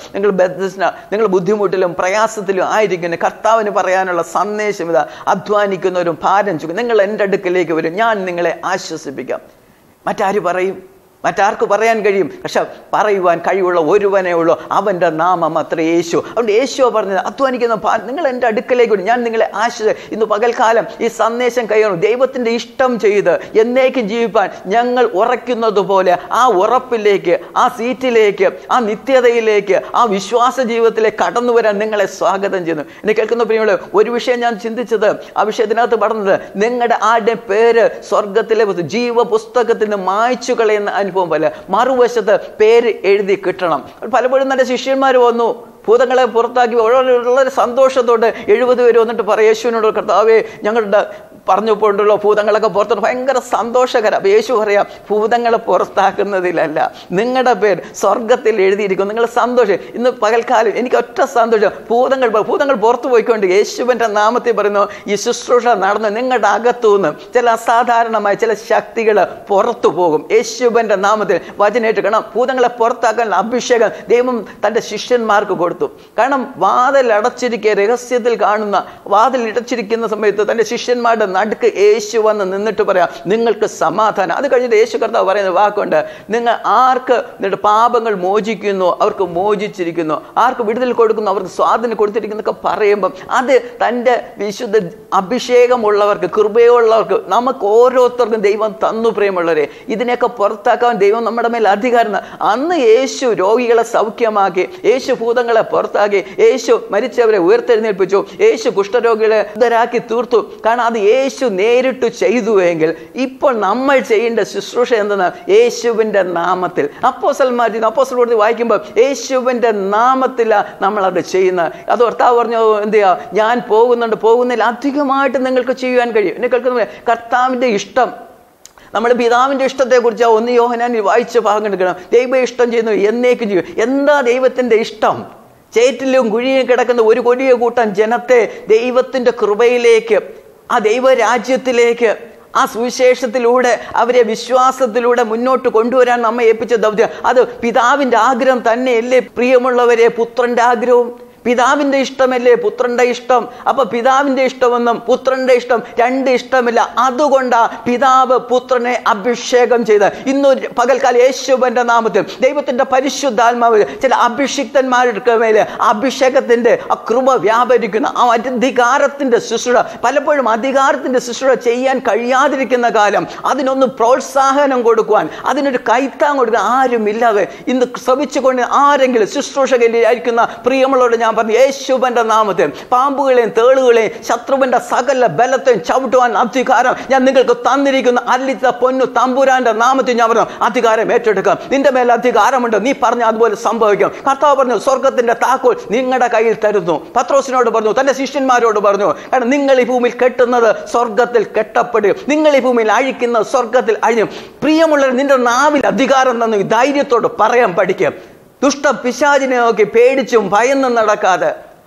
നിങ്ങൾ ബുദ്ധിമുട്ടിലും പ്രയാസത്തിലും ആയിരിക്കുന്നു. കർത്താവിന് പറയാനുള്ള സന്ദേശം ഇതാ, അധ്വാനിക്കുന്നവരും ഭാരം ചുമക്കുന്നവരും നിങ്ങൾ എൻ്റെ അടുക്കലേക്ക് വരും, ഞാൻ നിങ്ങളെ ആശ്വസിപ്പിക്കാം. മറ്റാര് പറയും? മറ്റാർക്ക് പറയാൻ കഴിയും? പക്ഷെ പറയുവാൻ കഴിവുള്ള ഒരുവനേ ഉള്ളൂ, അവൻ്റെ നാമം അത്ര യേശു. അതുകൊണ്ട് യേശു പറഞ്ഞത്, അധ്വാനിക്കുന്ന നിങ്ങൾ എൻ്റെ അടുക്കലേക്ക് വരും, ഞാൻ നിങ്ങളെ ഇന്ന് പകൽക്കാലം ഈ സന്ദേശം കൈകാണും. ദൈവത്തിൻ്റെ ഇഷ്ടം ചെയ്ത് എന്നേക്കും ജീവിപ്പാൻ ഞങ്ങൾ ഉറയ്ക്കുന്നത് പോലെ ആ ഉറപ്പിലേക്ക്, ആ സീറ്റിലേക്ക്, ആ നിത്യതയിലേക്ക്, ആ വിശ്വാസ ജീവിതത്തിലേക്ക് കടന്നു വരാൻ നിങ്ങളെ സ്വാഗതം ചെയ്യുന്നു. എന്നെ കേൾക്കുന്ന പ്രിയമുള്ള ഒരു വിഷയം ഞാൻ ചിന്തിച്ചത്, ആ വിഷയത്തിനകത്ത് പറഞ്ഞത്, നിങ്ങളുടെ ആരുടെ പേര് സ്വർഗത്തിലെ ജീവപുസ്തകത്തിൽ നിന്ന് മായ്ച്ചു കളയുന്ന അനുഭവം പോലെ മറുവശത്ത് പേര് എഴുതി കിട്ടണം. പലപ്പോഴും എൻ്റെ ശിഷ്യന്മാർ വന്നു, ഭൂതങ്ങളെ പുറത്താക്കി വളരെ സന്തോഷത്തോടെ 70 പേര് വന്നിട്ട് പറയും, യേശുവിനോട്, കർത്താവേ ഞങ്ങളുടെ പറഞ്ഞപ്പോണ്ടല്ലോ ഭൂതങ്ങളൊക്കെ പുറത്തോട്ട്, ഭയങ്കര സന്തോഷകരം. അപ്പോൾ യേശു പറയാം, ഭൂതങ്ങളെ പുറത്താക്കുന്നതിലല്ല, നിങ്ങളുടെ പേര് സ്വർഗത്തിൽ എഴുതിയിരിക്കും, നിങ്ങൾ സന്തോഷം. ഇന്ന് പകൽക്കാലം എനിക്ക് ഒറ്റ സന്തോഷം, ഭൂതങ്ങൾ പുറത്തു പോയിക്കൊണ്ട് യേശുവിൻ്റെ നാമത്തിൽ പറയുന്നു, ഈ ശുശ്രൂഷ നടന്ന് നിങ്ങളുടെ അകത്തുനിന്ന് ചില അസാധാരണമായ ചില ശക്തികൾ പുറത്തു പോകും. യേശുവിൻ്റെ നാമത്തിൽ വചനേറ്റ് കാണാം. ഭൂതങ്ങളെ പുറത്താക്കാനുള്ള അഭിഷേകം ദൈവം തൻ്റെ ശിഷ്യന്മാർക്ക് കൊടുത്തു. കാരണം വാതിലടച്ചിരിക്കുക, രഹസ്യത്തിൽ കാണുന്ന വാതിൽ ഇടച്ചിരിക്കുന്ന സമയത്ത് തൻ്റെ ശിഷ്യന്മാരുടെ നടുക്ക് യേശു വന്ന് നിന്നിട്ട് പറയാം, നിങ്ങൾക്ക് സമാധാനം. അത് കഴിഞ്ഞിട്ട് യേശു കർത്താവ് പറയുന്ന വാക്കുണ്ട്, നിങ്ങൾ ആർക്ക് നിങ്ങളുടെ പാപങ്ങൾ മോചിക്കുന്നു അവർക്ക് മോചിച്ചിരിക്കുന്നു, ആർക്ക് വിടുതൽ കൊടുക്കുന്നു അവർക്ക് സ്വാതന്ത്ര്യം കൊടുത്തിരിക്കുന്നൊക്കെ പറയുമ്പം അത് തൻ്റെ വിശുദ്ധ അഭിഷേകമുള്ളവർക്ക്, കൃപയുള്ളവർക്ക്, നമുക്ക് ഓരോരുത്തർക്കും ദൈവം തന്നു. പ്രിയമുള്ളവരെ, ഇതിനെയൊക്കെ പുറത്താക്കാൻ ദൈവം നമ്മുടെ മേൽ അധികാരം. അന്ന് യേശു രോഗികളെ സൗഖ്യമാക്കി, യേശു ഭൂതങ്ങളെ പുറത്താക്കി, യേശു മരിച്ചവരെ ഉയർത്തെഴുന്നേൽപ്പിച്ചു, യേശു കുഷ്ഠരോഗികളെ ഇതരാക്കി തീർത്തു. കാരണം അത് യേശു നേരിട്ട് ചെയ്തുവെങ്കിൽ ഇപ്പോൾ നമ്മൾ ചെയ്യേണ്ട ശുശ്രൂഷ എന്തെന്ന്, യേശുവിൻ്റെ നാമത്തിൽ. അപ്പോസ്തലന്മാർ വായിക്കുമ്പോൾ യേശുവിൻ്റെ നാമത്തിലാണ് നമ്മളത് ചെയ്യുന്നത്. അത് കർത്താവ് പറഞ്ഞു, എന്ത് ചെയ്യാ, ഞാൻ പോകുന്നതിൽ അധികമായിട്ട് നിങ്ങൾക്ക് ചെയ്യുവാൻ കഴിയും. എന്നെ കേൾക്കുന്ന കർത്താവിൻ്റെ ഇഷ്ടം, നമ്മൾ പിതാവിൻ്റെ ഇഷ്ടത്തെക്കുറിച്ച് 1 യോഹന്നാനിൽ വായിച്ച ഭാഗം എടുക്കണം. ദൈവ ഇഷ്ടം ചെയ്യുന്നു എന്നേക്കും ചെയ്യും. എന്താ ദൈവത്തിൻ്റെ ഇഷ്ടം? ചേറ്റിലും കുഴിയും കിടക്കുന്ന ഒരു കൊടിയ കൂട്ടം ജനത്തെ ദൈവത്തിൻ്റെ കൃപയിലേക്ക്, ആ ദൈവരാജ്യത്തിലേക്ക്, ആ സുവിശേഷത്തിലൂടെ അവരെ വിശ്വാസത്തിലൂടെ മുന്നോട്ട് കൊണ്ടുവരാൻ നമ്മെ ഏൽപ്പിച്ച ദൗത്യം. അത് പിതാവിൻ്റെ ആഗ്രഹം തന്നെയല്ലേ പ്രിയമുള്ളവരെ? പുത്രൻ്റെ ആഗ്രഹവും പിതാവിൻ്റെ ഇഷ്ടമല്ലേ പുത്രൻ്റെ ഇഷ്ടം? അപ്പൊ പിതാവിൻ്റെ ഇഷ്ടമെന്നും പുത്രൻ്റെ ഇഷ്ടം രണ്ട് ഇഷ്ടമില്ല. അതുകൊണ്ടാ പിതാവ് പുത്രനെ അഭിഷേകം ചെയ്ത് ഇന്ന് പകൽക്കാലം യേശുവിൻ്റെ നാമത്തിൽ ദൈവത്തിൻ്റെ പരിശുദ്ധാത്മാവ് ചില അഭിഷിക്തന്മാരുടെ മേലെ അഭിഷേകത്തിൻ്റെ ആ കൃപ വ്യാപരിക്കുന്ന ആ അധികാരത്തിൻ്റെ ശുശ്രൂഷ, പലപ്പോഴും അധികാരത്തിൻ്റെ ശുശ്രൂഷ ചെയ്യാൻ കഴിയാതിരിക്കുന്ന കാലം അതിനൊന്ന് പ്രോത്സാഹനം കൊടുക്കുവാൻ, അതിനൊരു കൈത്താൻ കൊടുക്കാൻ ആരുമില്ലാതെ ഇന്ന് ശ്രമിച്ചുകൊണ്ട് ആരെങ്കിലും ശുശ്രൂഷകരായിരിക്കുന്ന പ്രിയമുള്ളവരോട് ഞാൻ പറഞ്ഞു, യേശുവിൻ്റെ നാമത്തിൽ പാമ്പുകളെയും തേളുകളെയും ശത്രുവിൻ്റെ സകല ബലത്തെയും ചവിട്ടുവാൻ അധികാരം ഞാൻ നിങ്ങൾക്ക് തന്നിരിക്കുന്ന അല്ലിത്ത പൊന്നു തമ്പുരാന്റെ നാമത്തിൽ ഞാൻ പറഞ്ഞു, അധികാരം ഏറ്റെടുക്കാം. നിന്റെ മേലെ അധികാരമുണ്ട്, നീ പറഞ്ഞ അതുപോലെ സംഭവിക്കും. കർത്താവ് പറഞ്ഞു, സ്വർഗത്തിന്റെ താക്കോൽ നിങ്ങളുടെ കയ്യിൽ തരുന്നു. പത്രോസിനോട് പറഞ്ഞു, തന്റെ ശിഷ്യന്മാരോട് പറഞ്ഞു, കാരണം നിങ്ങൾ ഈ ഭൂമിയിൽ കെട്ടുന്നത് സ്വർഗത്തിൽ കെട്ടപ്പെടും, നിങ്ങൾ ഈ ഭൂമിയിൽ അഴിക്കുന്നത് സ്വർഗത്തിൽ അഴിയും. പ്രിയമുള്ളവർ, നിന്റെ നാവിൽ അധികാരം തന്നു ധൈര്യത്തോട് പറയാൻ പഠിക്കുക. ദുഷ്ട പിശാചിനെ നോക്കി പേടിച്ചും ഭയന്നും നടക്കാതെ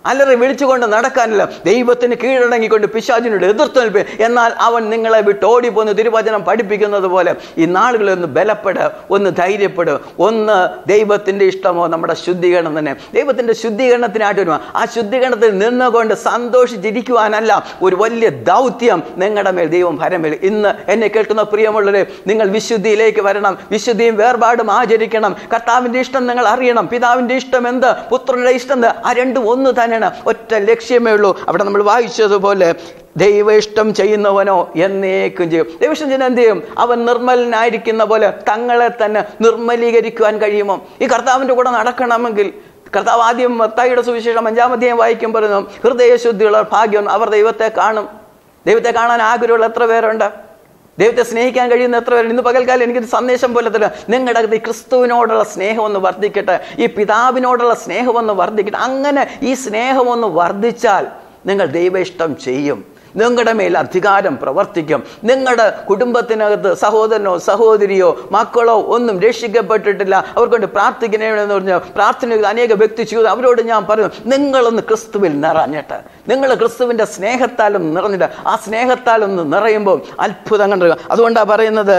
അലറി വിളിച്ചുകൊണ്ട് നടക്കാനില്ല. ദൈവത്തിന് കീഴടങ്ങിക്കൊണ്ട് പിശാചിനോട് എതിർത്ത് നിൽപ്പേൻ, എന്നാൽ അവൻ നിങ്ങളെ വിട്ട് ഓടിപ്പോന്ന് തിരുവചനം പഠിപ്പിക്കുന്നത് പോലെ ഈ നാളുകളിൽ ഒന്ന് ബലപ്പെടുക, ഒന്ന് ധൈര്യപ്പെടുക. ഒന്ന് ദൈവത്തിൻ്റെ ഇഷ്ടമോ നമ്മുടെ ശുദ്ധീകരണം തന്നെ. ദൈവത്തിൻ്റെ ശുദ്ധീകരണത്തിനായിട്ട് വരുമ്പോൾ ആ ശുദ്ധീകരണത്തിൽ നിന്നുകൊണ്ട് സന്തോഷിച്ചിരിക്കുവാനല്ല ഒരു വലിയ ദൗത്യം നിങ്ങളുടെ മേൽ ദൈവം ഭരമേൽ. ഇന്ന് എന്നെ കേൾക്കുന്ന പ്രിയമുള്ളവരെ, നിങ്ങൾ വിശുദ്ധിയിലേക്ക് വരണം. വിശുദ്ധിയും വേർപാടും ആചരിക്കണം. കർത്താവിൻ്റെ ഇഷ്ടം നിങ്ങൾ അറിയണം. പിതാവിൻ്റെ ഇഷ്ടം എന്ത്, പുത്രന്റെ ഇഷ്ടം എന്ത്, ആ രണ്ടും ഒന്ന് തന്നെയാണ്. ഒറ്റ ലക്ഷ്യമേ ഉള്ളൂ. അവിടെ നമ്മൾ വായിച്ചതുപോലെ ദൈവ ഇഷ്ടം ചെയ്യുന്നവനോ എന്നേക്കും ചെയ്യും. ദൈവം ചെയ്യുന്ന എന്ത് ചെയ്യും? അവൻ നിർമ്മലനായിരിക്കുന്ന പോലെ തങ്ങളെ തന്നെ നിർമ്മലീകരിക്കുവാൻ കഴിയുമോ? ഈ കർത്താവിൻ്റെ കൂടെ നടക്കണമെങ്കിൽ കർത്താവ് ആദ്യം മത്തായിയുടെ സുവിശേഷം 5-ാം അധ്യായം വായിക്കും പറയുന്നു, ഹൃദയശുദ്ധിയുള്ളവർ ഭാഗ്യം, അവർ ദൈവത്തെ കാണും. ദൈവത്തെ കാണാൻ ആഗ്രഹമുള്ള എത്ര പേരുണ്ട്? ദൈവത്തെ സ്നേഹിക്കാൻ കഴിയുന്ന എത്ര പേരുണ്ട്? ഇന്ന് പകൽക്കാലം എനിക്കൊരു സന്ദേശം പോലെ തന്നെ നിങ്ങളുടെ അകത്ത് ഈ ക്രിസ്തുവിനോടുള്ള സ്നേഹം ഒന്ന് വർദ്ധിക്കട്ടെ, ഈ പിതാവിനോടുള്ള സ്നേഹം ഒന്ന് വർദ്ധിക്കട്ടെ. അങ്ങനെ ഈ സ്നേഹം ഒന്ന് വർദ്ധിച്ചാൽ നിങ്ങൾ ദൈവ ഇഷ്ടം ചെയ്യും. നിങ്ങളുടെ മേൽ അധികാരം പ്രവർത്തിക്കും. നിങ്ങളുടെ കുടുംബത്തിനകത്ത് സഹോദരനോ സഹോദരിയോ മക്കളോ ഒന്നും രക്ഷിക്കപ്പെട്ടിട്ടില്ല, അവർക്കൊണ്ട് പ്രാർത്ഥിക്കണമെന്ന് പറഞ്ഞ പ്രാർത്ഥന അനേക വ്യക്തി ചെയ്തു. അവരോട് ഞാൻ പറഞ്ഞു, നിങ്ങളൊന്ന് ക്രിസ്തുവിൽ നിറഞ്ഞിട്ട്, നിങ്ങൾ ക്രിസ്തുവിൻ്റെ സ്നേഹത്താലും നിറഞ്ഞിട്ട്, ആ സ്നേഹത്താലൊന്ന് നിറയുമ്പോൾ അത്ഭുതം കണ്ടു. അതുകൊണ്ടാണ് പറയുന്നത്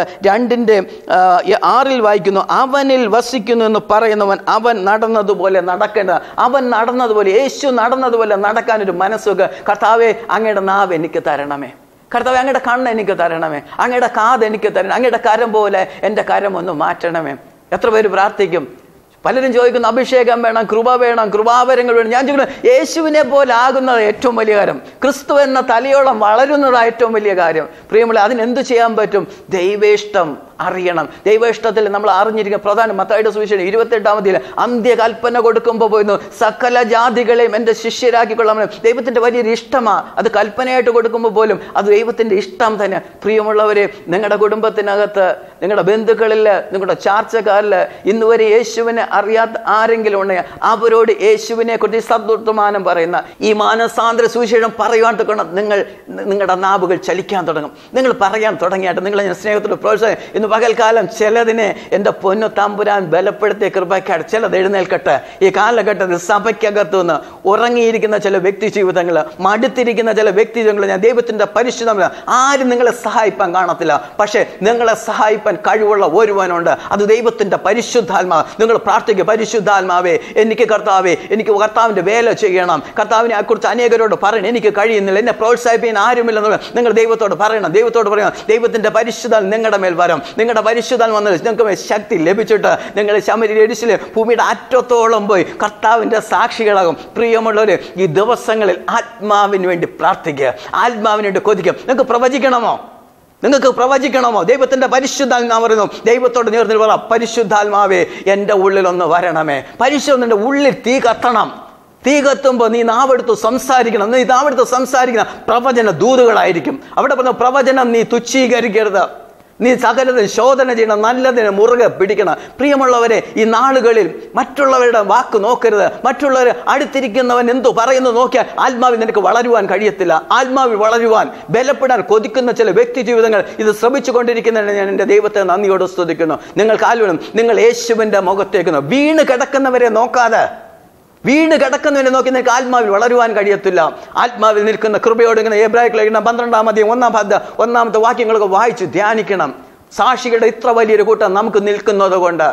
2:6 വായിക്കുന്നു, അവനിൽ വസിക്കുന്നു എന്ന് പറയുന്നവൻ അവൻ നടന്നതുപോലെ നടക്കേണ്ടത്. അവൻ നടന്നതുപോലെ, യേശു നടന്നതുപോലെ നടക്കാനൊരു മനസ്സൊക്കെ. കർത്താവേ, അങ്ങയുടെ നാവ് എനിക്ക് തരണമേ. കർത്താവേ, അങ്ങയുടെ കണ്ണ് എനിക്ക് തരണമേ. അങ്ങയുടെ കാത് എനിക്ക് തരണം. അങ്ങയുടെ കരം പോലെ എൻ്റെ കരം ഒന്ന് മാറ്റണമേ. എത്ര പേര് പ്രാർത്ഥിക്കും? പലരും ചോദിക്കുന്നു, അഭിഷേകം വേണം, കൃപ വേണം, കൃപാവരങ്ങൾ വേണം. ഞാൻ ചോദിക്കുന്നു, യേശുവിനെ പോലെ ആകുന്നത് ഏറ്റവും വലിയ കാര്യം. ക്രിസ്തു എന്ന തലയോളം വളരുന്നതാണ് ഏറ്റവും വലിയ കാര്യം. പ്രിയമുള്ള, അതിനെന്ത് ചെയ്യാൻ പറ്റും? ദൈവേഷ്ടം അറിയണം. ദൈവേഷ്ടത്തിൽ നമ്മൾ അറിഞ്ഞിരിക്കുക പ്രധാനം. മത്തായിയുടെ സുവിശേഷം 28-ാം അധ്യായം അന്ത്യകൽപ്പന കൊടുക്കുമ്പോൾ പോയിരുന്നു, സകല ജാതികളെയും എൻ്റെ ശിഷ്യരാക്കിക്കൊള്ളാം. ദൈവത്തിൻ്റെ വലിയൊരു ഇഷ്ടമാണ്. അത് കൽപ്പനയായിട്ട് കൊടുക്കുമ്പോൾ പോലും അത് ദൈവത്തിൻ്റെ ഇഷ്ടം തന്നെ. പ്രിയമുള്ളവരെ, നിങ്ങളുടെ കുടുംബത്തിനകത്ത്, നിങ്ങളുടെ ബന്ധുക്കളിൽ, നിങ്ങളുടെ ചാർച്ചക്കാരിൽ ഇന്നുവരെ യേശുവിനെ അറിയാത്ത ആരെങ്കിലും ഉണ്ടെങ്കിൽ അവരോട് യേശുവിനെ കുറിച്ച് സദ്വർത്തമാനം പറയുന്ന ഈ മാനസാന്തര സുവിശേഷം പറയുവാൻ തുടങ്ങണം. നിങ്ങളുടെ നാവുകൾ ചലിക്കാൻ തുടങ്ങും. നിങ്ങൾ പറയാൻ തുടങ്ങിയായിട്ട് നിങ്ങളെ ഞാൻ സ്നേഹത്തോട് പ്രോത്സാഹനം. ഇന്ന് പകൽക്കാലം ചിലതിനെ എൻ്റെ പൊന്നു തമ്പുരാൻ ബലപ്പെടുത്തിയ കൃപയ്ക്കാട് ചിലത് എഴുന്നേൽക്കട്ടെ. ഈ കാലഘട്ടത്തിൽ സഭയ്ക്കകത്തു നിന്ന് ഉറങ്ങിയിരിക്കുന്ന ചില വ്യക്തി ജീവിതങ്ങൾ, മടുത്തിരിക്കുന്ന ചില വ്യക്തി ജീവിതങ്ങൾ ഞാൻ ദൈവത്തിൻ്റെ പരിശുദ്ധം, ആരും നിങ്ങളെ സഹായിപ്പാൻ കാണത്തില്ല. പക്ഷേ നിങ്ങളെ സഹായിപ്പാൻ കഴിവുള്ള ഒരുവനുണ്ട്. അത് ദൈവത്തിൻ്റെ പരിശുദ്ധാത്മാവ്. നിങ്ങൾ പ്രാർത്ഥിക്കുക, പരിശുദ്ധാത്മാവേ, എനിക്ക് കർത്താവേ, എനിക്ക് കർത്താവിൻ്റെ വേല ചെയ്യണം. കർത്താവിനെ കുറിച്ച് അനേകരോട് പറയണം, എനിക്ക് കഴിയുന്നില്ല, എന്നെ പ്രോത്സാഹിപ്പിക്കാൻ ആരുമില്ലെന്ന് നിങ്ങൾ ദൈവത്തോട് പറയണം. ദൈവത്തോട് പറയണം, ദൈവത്തിൻ്റെ പരിശുദ്ധാത്മ നിങ്ങളുടെ മേൽ വരും. നിങ്ങളുടെ പരിശുദ്ധാത്മ വന്നാൽ നിങ്ങൾക്ക് ശക്തി ലഭിച്ചിട്ട് നിങ്ങൾ ശമര്യരിശിലെ ഭൂമിയുടെ അറ്റത്തോളം പോയി കർത്താവിൻ്റെ സാക്ഷികളാകും. പ്രിയമുള്ളവർ, ഈ ദിവസങ്ങളിൽ ആത്മാവിന് വേണ്ടി പ്രാർത്ഥിക്കുക, ആത്മാവിന് വേണ്ടി കൊതിക്കുക. നിങ്ങൾക്ക് പ്രവചിക്കണമോ? ദൈവത്തിൻ്റെ പരിശുദ്ധാത്മാവ് പറയുന്നു, ദൈവത്തോട് നേർന്ന് പറ, പരിശുദ്ധാത്മാവേ, എൻ്റെ ഉള്ളിലൊന്ന് വരണമേ. പരിശുദ്ധൻ്റെ ഉള്ളിൽ തീ കത്തണം. തീ കത്തുമ്പോൾ നീ നാവെടുത്ത് സംസാരിക്കണം. നീ നാവെടുത്ത് സംസാരിക്കുന്ന പ്രവചന ദൂതുകളായിരിക്കും. അവിടെ പറഞ്ഞ പ്രവചനം നീ തുച്ഛീകരിക്കരുത്. നീ സകലത്തിന് ശോധന ചെയ്യണം, നല്ലതിന് മുറുകെ പിടിക്കണം. പ്രിയമുള്ളവരെ, ഈ നാളുകളിൽ മറ്റുള്ളവരുടെ വാക്ക് നോക്കരുത്. മറ്റുള്ളവർ അടുത്തിരിക്കുന്നവൻ എന്തു പറയുന്നു നോക്കിയാൽ ആത്മാവിൽ നിനക്ക് വളരുവാൻ കഴിയത്തില്ല. ആത്മാവിൽ വളരുവാൻ, ബലപ്പെടാൻ കൊതിക്കുന്ന ചില വ്യക്തി ജീവിതങ്ങൾ ഇത് ശ്രമിച്ചു കൊണ്ടിരിക്കുന്നതിന് ഞാൻ എൻ്റെ ദൈവത്തെ നന്ദിയോട് സ്തുതിക്കുന്നു. നിങ്ങൾക്ക് ആൽവേണം, നിങ്ങൾ യേശുവിൻ്റെ മുഖത്തേക്കുന്നു. വീണ് കിടക്കുന്നവരെ നോക്കാതെ, വീണ് കിടക്കുന്നവനെ നോക്കി നിനക്ക് ആത്മാവിൽ വളരുവാൻ കഴിയത്തില്ല. ആത്മാവിൽ നിൽക്കുന്ന കൃപയോട് ഇങ്ങനെ എബ്രായർക്ക് ലേഖനം 12-ാം അധ്യായം 1-ാമത്തെ വാക്യങ്ങളൊക്കെ വായിച്ച് ധ്യാനിക്കണം. സാക്ഷികളുടെ ഇത്ര വലിയൊരു കൂട്ടം നമുക്ക് നിൽക്കുന്നത് കൊണ്ട്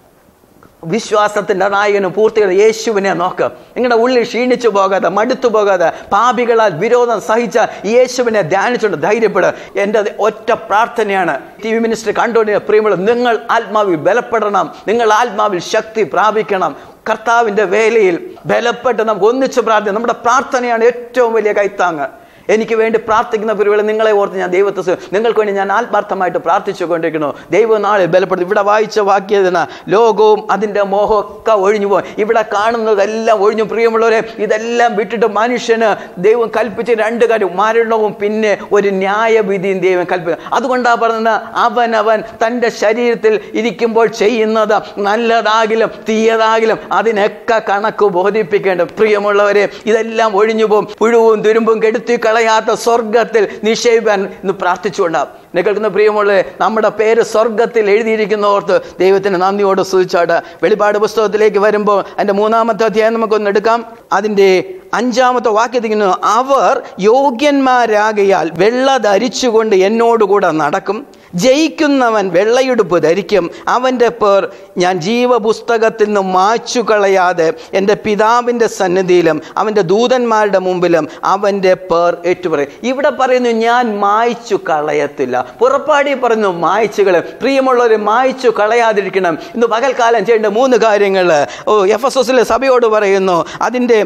വിശ്വാസത്തിൻ്റെ നായകനും പൂർത്തികളും യേശുവിനെ നോക്ക്. നിങ്ങളുടെ ഉള്ളിൽ ക്ഷീണിച്ചു പോകാതെ, മടുത്തു പോകാതെ, പാപികളാൽ വിരോധം സഹിച്ച യേശുവിനെ ധ്യാനിച്ചുകൊണ്ട് ധൈര്യപ്പെടുക. എൻ്റെ ഒറ്റ പ്രാർത്ഥനയാണ്, TV മിനിസ്റ്റർ കണ്ടുകൊണ്ടിരിക്കുന്ന പ്രിയമുള്ള, നിങ്ങൾ ആത്മാവിൽ ബലപ്പെടണം. നിങ്ങൾ ആത്മാവിൽ ശക്തി പ്രാപിക്കണം. കർത്താവിൻ്റെ വേലയിൽ ബലപ്പെട്ട് നമുക്ക് ഒന്നിച്ച് പ്രാർത്ഥിക്കാം. നമ്മുടെ പ്രാർത്ഥനയാണ് ഏറ്റവും വലിയ കൈത്താങ്ങ്. എനിക്ക് വേണ്ടി പ്രാർത്ഥിക്കുന്ന പരിപാടി നിങ്ങളെ ഓർത്ത് ഞാൻ ദൈവത്തെ, നിങ്ങൾക്ക് വേണ്ടി ഞാൻ ആത്മാർത്ഥമായിട്ട് പ്രാർത്ഥിച്ചു കൊണ്ടിരിക്കുന്നു. ദൈവം നാളെ ബലപ്പെടുത്തും. ഇവിടെ വായിച്ച വാക്യത്തിന് ലോകവും അതിൻ്റെ മോഹമൊക്കെ ഒഴിഞ്ഞു പോകും. ഇവിടെ കാണുന്നതെല്ലാം ഒഴിഞ്ഞു. പ്രിയമുള്ളവരെ, ഇതെല്ലാം വിട്ടിട്ട് മനുഷ്യന് ദൈവം കൽപ്പിച്ച 2 കാര്യം, മരണവും പിന്നെ ഒരു ന്യായവിധിയും ദൈവം കൽപ്പിക്കുക. അതുകൊണ്ടാണ് പറഞ്ഞത്, അവനവൻ തൻ്റെ ശരീരത്തിൽ ഇരിക്കുമ്പോൾ ചെയ്യുന്നത് നല്ലതാകിലും തീയതാകിലും അതിനൊക്കെ കണക്ക് ബോധിപ്പിക്കേണ്ടത്. പ്രിയമുള്ളവരെ, ഇതെല്ലാം ഒഴിഞ്ഞു പോകും. പുഴുവും തുരുമ്പും കെടുത്തി കളയാത്ത സ്വർഗത്തിൽ നിക്ഷേപിക്കാൻ ഇന്ന് പ്രാർത്ഥിച്ചുകൊണ്ടാണ്. എന്നെ കേൾക്കുന്ന പ്രിയമുള്ളവരെ, നമ്മുടെ പേര് സ്വർഗത്തിൽ എഴുതിയിരിക്കുന്നോർത്ത് ദൈവത്തിന് നന്ദിയോട് സ്തുതിച്ചാട്ട് വെളിപ്പാട് പുസ്തകത്തിലേക്ക് വരുമ്പോൾ അതിൻ്റെ 3-ാമത്തെ അധ്യായം നമുക്കൊന്ന് എടുക്കാം. അതിൻ്റെ 5-ാമത്തെ വാക്യത്തിക്കുന്നു, അവർ യോഗ്യന്മാരാകയാൽ വെള്ള ധരിച്ചുകൊണ്ട് എന്നോടുകൂടെ നടക്കും, ജയിക്കുന്നവൻ വെള്ളയുടുപ്പ് ധരിക്കും, അവൻ്റെ പേർ ഞാൻ ജീവപുസ്തകത്തിൽ നിന്ന് മായ്ച്ചു കളയാതെ എൻ്റെ പിതാവിൻ്റെ സന്നിധിയിലും അവൻ്റെ ദൂതന്മാരുടെ മുമ്പിലും അവൻ്റെ പേർ ഏറ്റുപറയും. ഇവിടെ പറയുന്നു ഞാൻ മായ്ച്ചു കളയത്തില്ല. പുറപ്പാടി പറയുന്നു മായ്ച്ചു കളയും. പ്രിയമുള്ളവർ, മായ്ച്ചു കളയാതിരിക്കണം. ഇന്ന് പകൽക്കാലം ചെയ്യേണ്ട 3 കാര്യങ്ങൾ എഫെസോസിലെ സഭയോട് പറയുന്നു. അതിൻ്റെ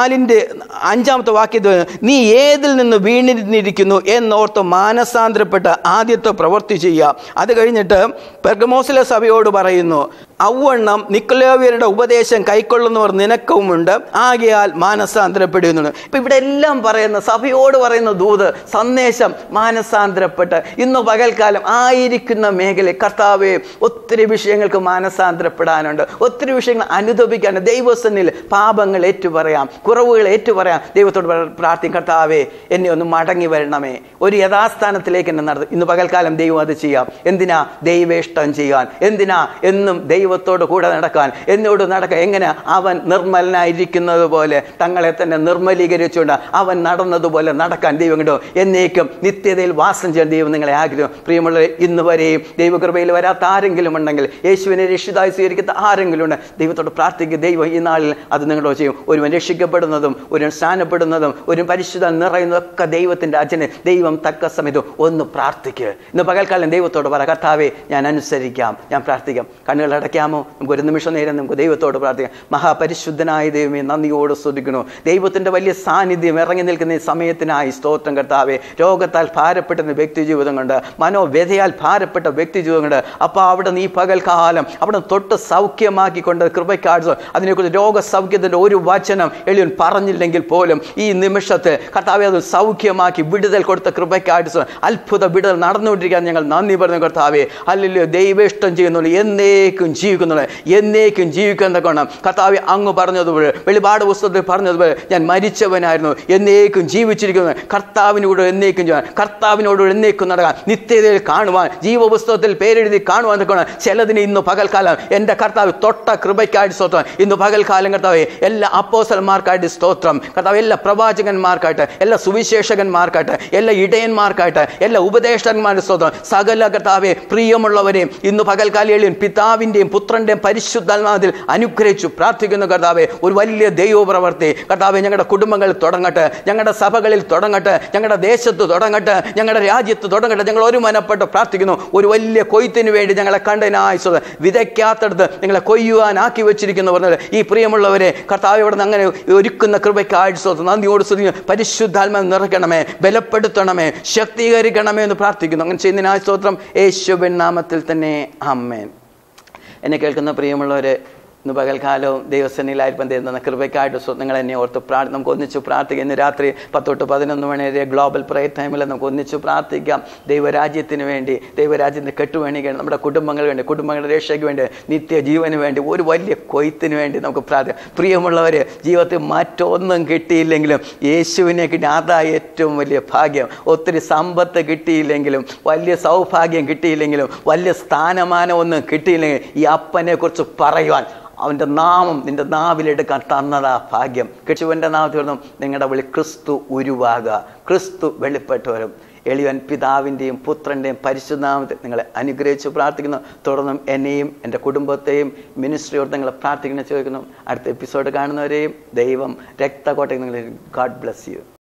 4-5 വാക്യത്തിൽ നീ ഏതിൽ നിന്ന് വീണിരിക്കുന്നു എന്നോർത്ത് മാനസാന്തരപ്പെട്ട ആദ്യത്തെ പ്രവൃത്തി ചെയ്യുക. അത് കഴിഞ്ഞിട്ട് പെർഗമോസിലെ സഭയോട് പറയുന്നു, ഔവണ്ണം നിക്കൊലാവ്യരുടെ ഉപദേശം കൈക്കൊള്ളുന്നവർ നിനക്കുമുണ്ട്, ആകയാൽ മാനസാന്തരപ്പെടുന്നുണ്ട്. ഇപ്പം ഇവിടെ എല്ലാം പറയുന്ന സഭയോട് പറയുന്ന ദൂത് സന്ദേശം മാനസാന്തരപ്പെട്ട് ഇന്ന് പകൽക്കാലം ആയിരിക്കുന്ന മേഖല കർത്താവേ, ഒത്തിരി വിഷയങ്ങൾക്ക് മാനസാന്തരപ്പെടാനുണ്ട്, ഒത്തിരി വിഷയങ്ങൾ അനുദപിക്കാനുണ്ട്. ദൈവസന്നിധിയിൽ പാപങ്ങൾ ഏറ്റുപറയാം, കുറവുകൾ ഏറ്റുപറയാം, ദൈവത്തോട് പ്രാർത്ഥിക്കും, കർത്താവേ എന്നെ ഒന്ന് മടങ്ങി വരണമേ, ഒരു യഥാസ്ഥാനത്തിലേക്ക് എന്നെ നടത്തും. ഇന്ന് പകൽക്കാലം ദൈവം അത് ചെയ്യാം. എന്തിനാ? ദൈവേഷ്ടം ചെയ്യാൻ. എന്തിനാ? എന്നും ദൈവത്തോട് കൂടെ നടക്കാൻ, എന്നോട് നടക്കാൻ. എങ്ങനെ? അവൻ നിർമ്മലനായിരിക്കുന്നത് പോലെ തങ്ങളെ തന്നെ നിർമ്മലീകരിച്ചുകൊണ്ട് അവൻ നടന്നതുപോലെ നടക്കാൻ ദൈവം കിട്ടും. എന്നേക്കും നിത്യതയിൽ വാസം ചെയ്യാൻ ദൈവം നിങ്ങളെ ആഗ്രഹം. പ്രിയമുള്ളവരെ, ഇന്ന് വരെയും ദൈവകൃപയിൽ വരാത്ത ആരെങ്കിലും ഉണ്ടെങ്കിൽ, യേശുവിനെ രക്ഷിതായി സ്വീകരിക്കുന്ന ആരെങ്കിലും ഉണ്ട്, ദൈവത്തോട് പ്രാർത്ഥിക്കുക. ദൈവം ഈ നാളിൽ അത് നിങ്ങളോട് ചെയ്യും. ഒരുവൻ രക്ഷിക്കപ്പെടുന്നതും ഒരുവൻ സ്നാനപ്പെടുന്നതും ഒരു പരിശുദ്ധ നിറയുന്നതൊക്കെ ദൈവത്തിൻ്റെ അച്ഛന് ദൈവം തക്ക സമയത്ത് ഒന്ന് പ്രാർത്ഥിക്കുക. ഇന്ന് പകൽക്കാലം ദൈവത്തോട് പറ, കർത്താവേ ഞാൻ അനുസരിക്കാം, ഞാൻ പ്രാർത്ഥിക്കാം. കണ്ണുകൾ അടയ്ക്കാമോ? നമുക്ക് ഒരു നിമിഷം നേരം നമുക്ക് ദൈവത്തോട് പ്രാർത്ഥിക്കാം. മഹാപരിശുദ്ധനായ ദൈവമേ, നന്ദിയോട് സ്തുതിക്കുന്നു. ദൈവത്തിൻ്റെ വലിയ സാന്നിധ്യം ഇറങ്ങി നിൽക്കുന്ന ഈ സമയത്തിനായി സ്തോത്രം കർത്താവേ. രോഗത്താൽ ഭാരപ്പെട്ട വ്യക്തി ജീവിതം കൊണ്ട്, മനോവ്യഥയാൽ ഭാരപ്പെട്ട വ്യക്തി ജീവിതം കൊണ്ട്, അപ്പോൾ അവിടെ നീ പകൽക്കാലം അവിടെ തൊട്ട് സൗഖ്യമാക്കിക്കൊണ്ട് കൃപയ്ക്കാഴ്ച അതിനെക്കുറിച്ച് രോഗസൗഖ്യത്തിൻ്റെ ഒരു വചനം എളിയൻ പറഞ്ഞില്ലെങ്കിൽ പോലും ഈ നിമിഷത്തെ കർത്താവെ അത് സൗഖ്യമാക്കി വിടുതൽ കൊടുത്ത കൃപയ്ക്കാഴ്ച അത്ഭുത വിടുതൽ നടന്നുകൊണ്ടിരിക്കാൻ ഞങ്ങൾ നന്ദി പറഞ്ഞു കർത്താവേ. അല്ലല്ലോ ദൈവേഷ്ടം ചെയ്യുന്നുള്ളൂ, എന്നേക്കും ജീവിക്കുന്നുള്ളൂ, എന്നേക്കും ജീവിക്കാൻ തക്കണം കർത്താവെ. അങ്ങ് പറഞ്ഞതുപോലെ, വെളിപാട് പുസ്തകത്തിൽ പറഞ്ഞതുപോലെ, ഞാൻ മരിച്ചവനായിരുന്നു, എന്നേക്കും ജീവിച്ചിരിക്കുന്നു. കർത്താവിനോട് എന്നേക്കും ചെയ്യാൻ, കർത്താവിനോട് എന്നേക്കും നടക്കാൻ, നിത്യതയിൽ കാണുവാൻ, ജീവപുസ്തകത്തിൽ പേരെഴുതി കാണുവാൻ തക്കണം. ചിലതിന് ഇന്ന് പകൽക്കാലം എൻ്റെ കർത്താവ് തൊട്ട കൃപയ്ക്കായിട്ട് സ്തോത്രം. ഇന്ന് പകൽക്കാലം കർത്താവെ എല്ലാ അപ്പോസ്തലന്മാർക്കായിട്ട് സ്തോത്രം കർത്താവ്, എല്ലാ പ്രവാചകന്മാർക്കായിട്ട്, എല്ലാ സുവിശേഷകന്മാർക്കായിട്ട്, എല്ലാ ഇടയന്മാർക്കായിട്ട്, എല്ലാ ഉപദേഷ്ടന്മാരുടെ സ്തോത്രം. സകല കർത്താവെ പ്രിയമുള്ളവരെയും ഇന്ന് പകൽക്കാലിയും പിതാവിൻ്റെയും പുത്രൻ്റെയും പരിശുദ്ധാത്മാവിൽ അനുഗ്രഹിച്ചു പ്രാർത്ഥിക്കുന്നു കർത്താവെ. ഒരു വലിയ ദൈവപ്രവർത്തി കർത്താവെ ഞങ്ങളുടെ കുടുംബങ്ങളിൽ തുടങ്ങട്ടെ, ഞങ്ങളുടെ സഭകളിൽ തുടങ്ങട്ടെ, ഞങ്ങളുടെ ദേശത്ത് തുടങ്ങട്ടെ, ഞങ്ങളുടെ രാജ്യത്ത് തുടങ്ങട്ടെ. ഞങ്ങൾ ഒരു മനപ്പെട്ട് പ്രാർത്ഥിക്കുന്നു. ഒരു വലിയ കൊയ്ത്തിന് വേണ്ടി ഞങ്ങളെ കണ്ടതിനായി വിതയ്ക്കാത്തടുത്ത് ഞങ്ങളെ കൊയ്യുവാനാക്കി വെച്ചിരിക്കുന്നു പറഞ്ഞത് ഈ പ്രിയമുള്ളവരെ കർത്താവ് ഇവിടെ നിന്ന് അങ്ങനെ ഒരുക്കുന്ന കൃപയ്ക്കായിട്ട് നന്ദിയോട് സ്തുതിക്കുന്നു. പരിശുദ്ധാത്മാവ് നിറയ്ക്കണമേ, ബലപ്പെടുത്തണമേ, ശക്തീകരിക്കണമേ എന്ന് പ്രാർത്ഥിക്കുന്നു. അങ്ങനെ ചെയ്യുന്നതിനായി സ്തോത്രം, യേശുവിൻ നാമത്തിൽ തന്നെ ആമേൻ. എന്നെ കേൾക്കുന്ന പ്രിയമുള്ളവരെ, ഇന്ന് പകൽക്കാലവും ദൈവസന്നിധിയിലായിരിക്കും തരുന്ന കൃപയ്ക്കായിട്ട് നിങ്ങൾ എന്നെ ഓർത്ത് നമുക്ക് ഒന്നിച്ച് പ്രാർത്ഥിക്കാം. ഇന്ന് രാത്രി 10 തൊട്ട് 11 മണി വരെ ഗ്ലോബൽ പ്രയർ ടൈമിൽ നമുക്ക് ഒന്നിച്ച് പ്രാർത്ഥിക്കാം. ദൈവരാജ്യത്തിന് വേണ്ടി, ദൈവരാജ്യത്തിൻ്റെ കെട്ടുവേണിക്ക്, നമ്മുടെ കുടുംബങ്ങൾക്ക് വേണ്ടി, കുടുംബങ്ങളുടെ രക്ഷയ്ക്ക് വേണ്ടി, നിത്യജീവന് വേണ്ടി, ഒരു വലിയ കൊയ്ത്തിന് വേണ്ടി നമുക്ക് പ്രാർത്ഥിക്കാം. പ്രിയമുള്ളവർ, ജീവിതത്തിൽ മറ്റൊന്നും കിട്ടിയില്ലെങ്കിലും യേശുവിനെ കിട്ടി, അതാ ഏറ്റവും വലിയ ഭാഗ്യം. ഒത്തിരി സമ്പത്ത് കിട്ടിയില്ലെങ്കിലും, വലിയ സൗഭാഗ്യം കിട്ടിയില്ലെങ്കിലും, വലിയ സ്ഥാനമാനം ഒന്നും കിട്ടിയില്ലെങ്കിലും, ഈ അപ്പനെ കുറിച്ച് പറയുവാൻ, അവൻ്റെ നാമം നിൻ്റെ നാവിലെടുക്കാൻ തന്നതാ ഭാഗ്യം. യേശുവിൻ്റെ നാമത്തിൽ വരുന്നു നിങ്ങളുടെ വിളി ക്രിസ്തു ഉരുവാകുക, ക്രിസ്തു വെളിപ്പെട്ടു വരും. എളിയവൻ പിതാവിൻ്റെയും പുത്രൻ്റെയും പരിശുദ്ധനാമത്തിൽ നിങ്ങളെ അനുഗ്രഹിച്ച് പ്രാർത്ഥിക്കുന്നു. തുടർന്നും എന്നെയും എൻ്റെ കുടുംബത്തെയും മിനിസ്ട്രിയോട് നിങ്ങളെ പ്രാർത്ഥിക്കണം ചോദിക്കുന്നു. അടുത്ത എപ്പിസോഡ് കാണുന്നവരെയും ദൈവം രക്തകോട്ടയിൽ നിങ്ങൾ. God bless U.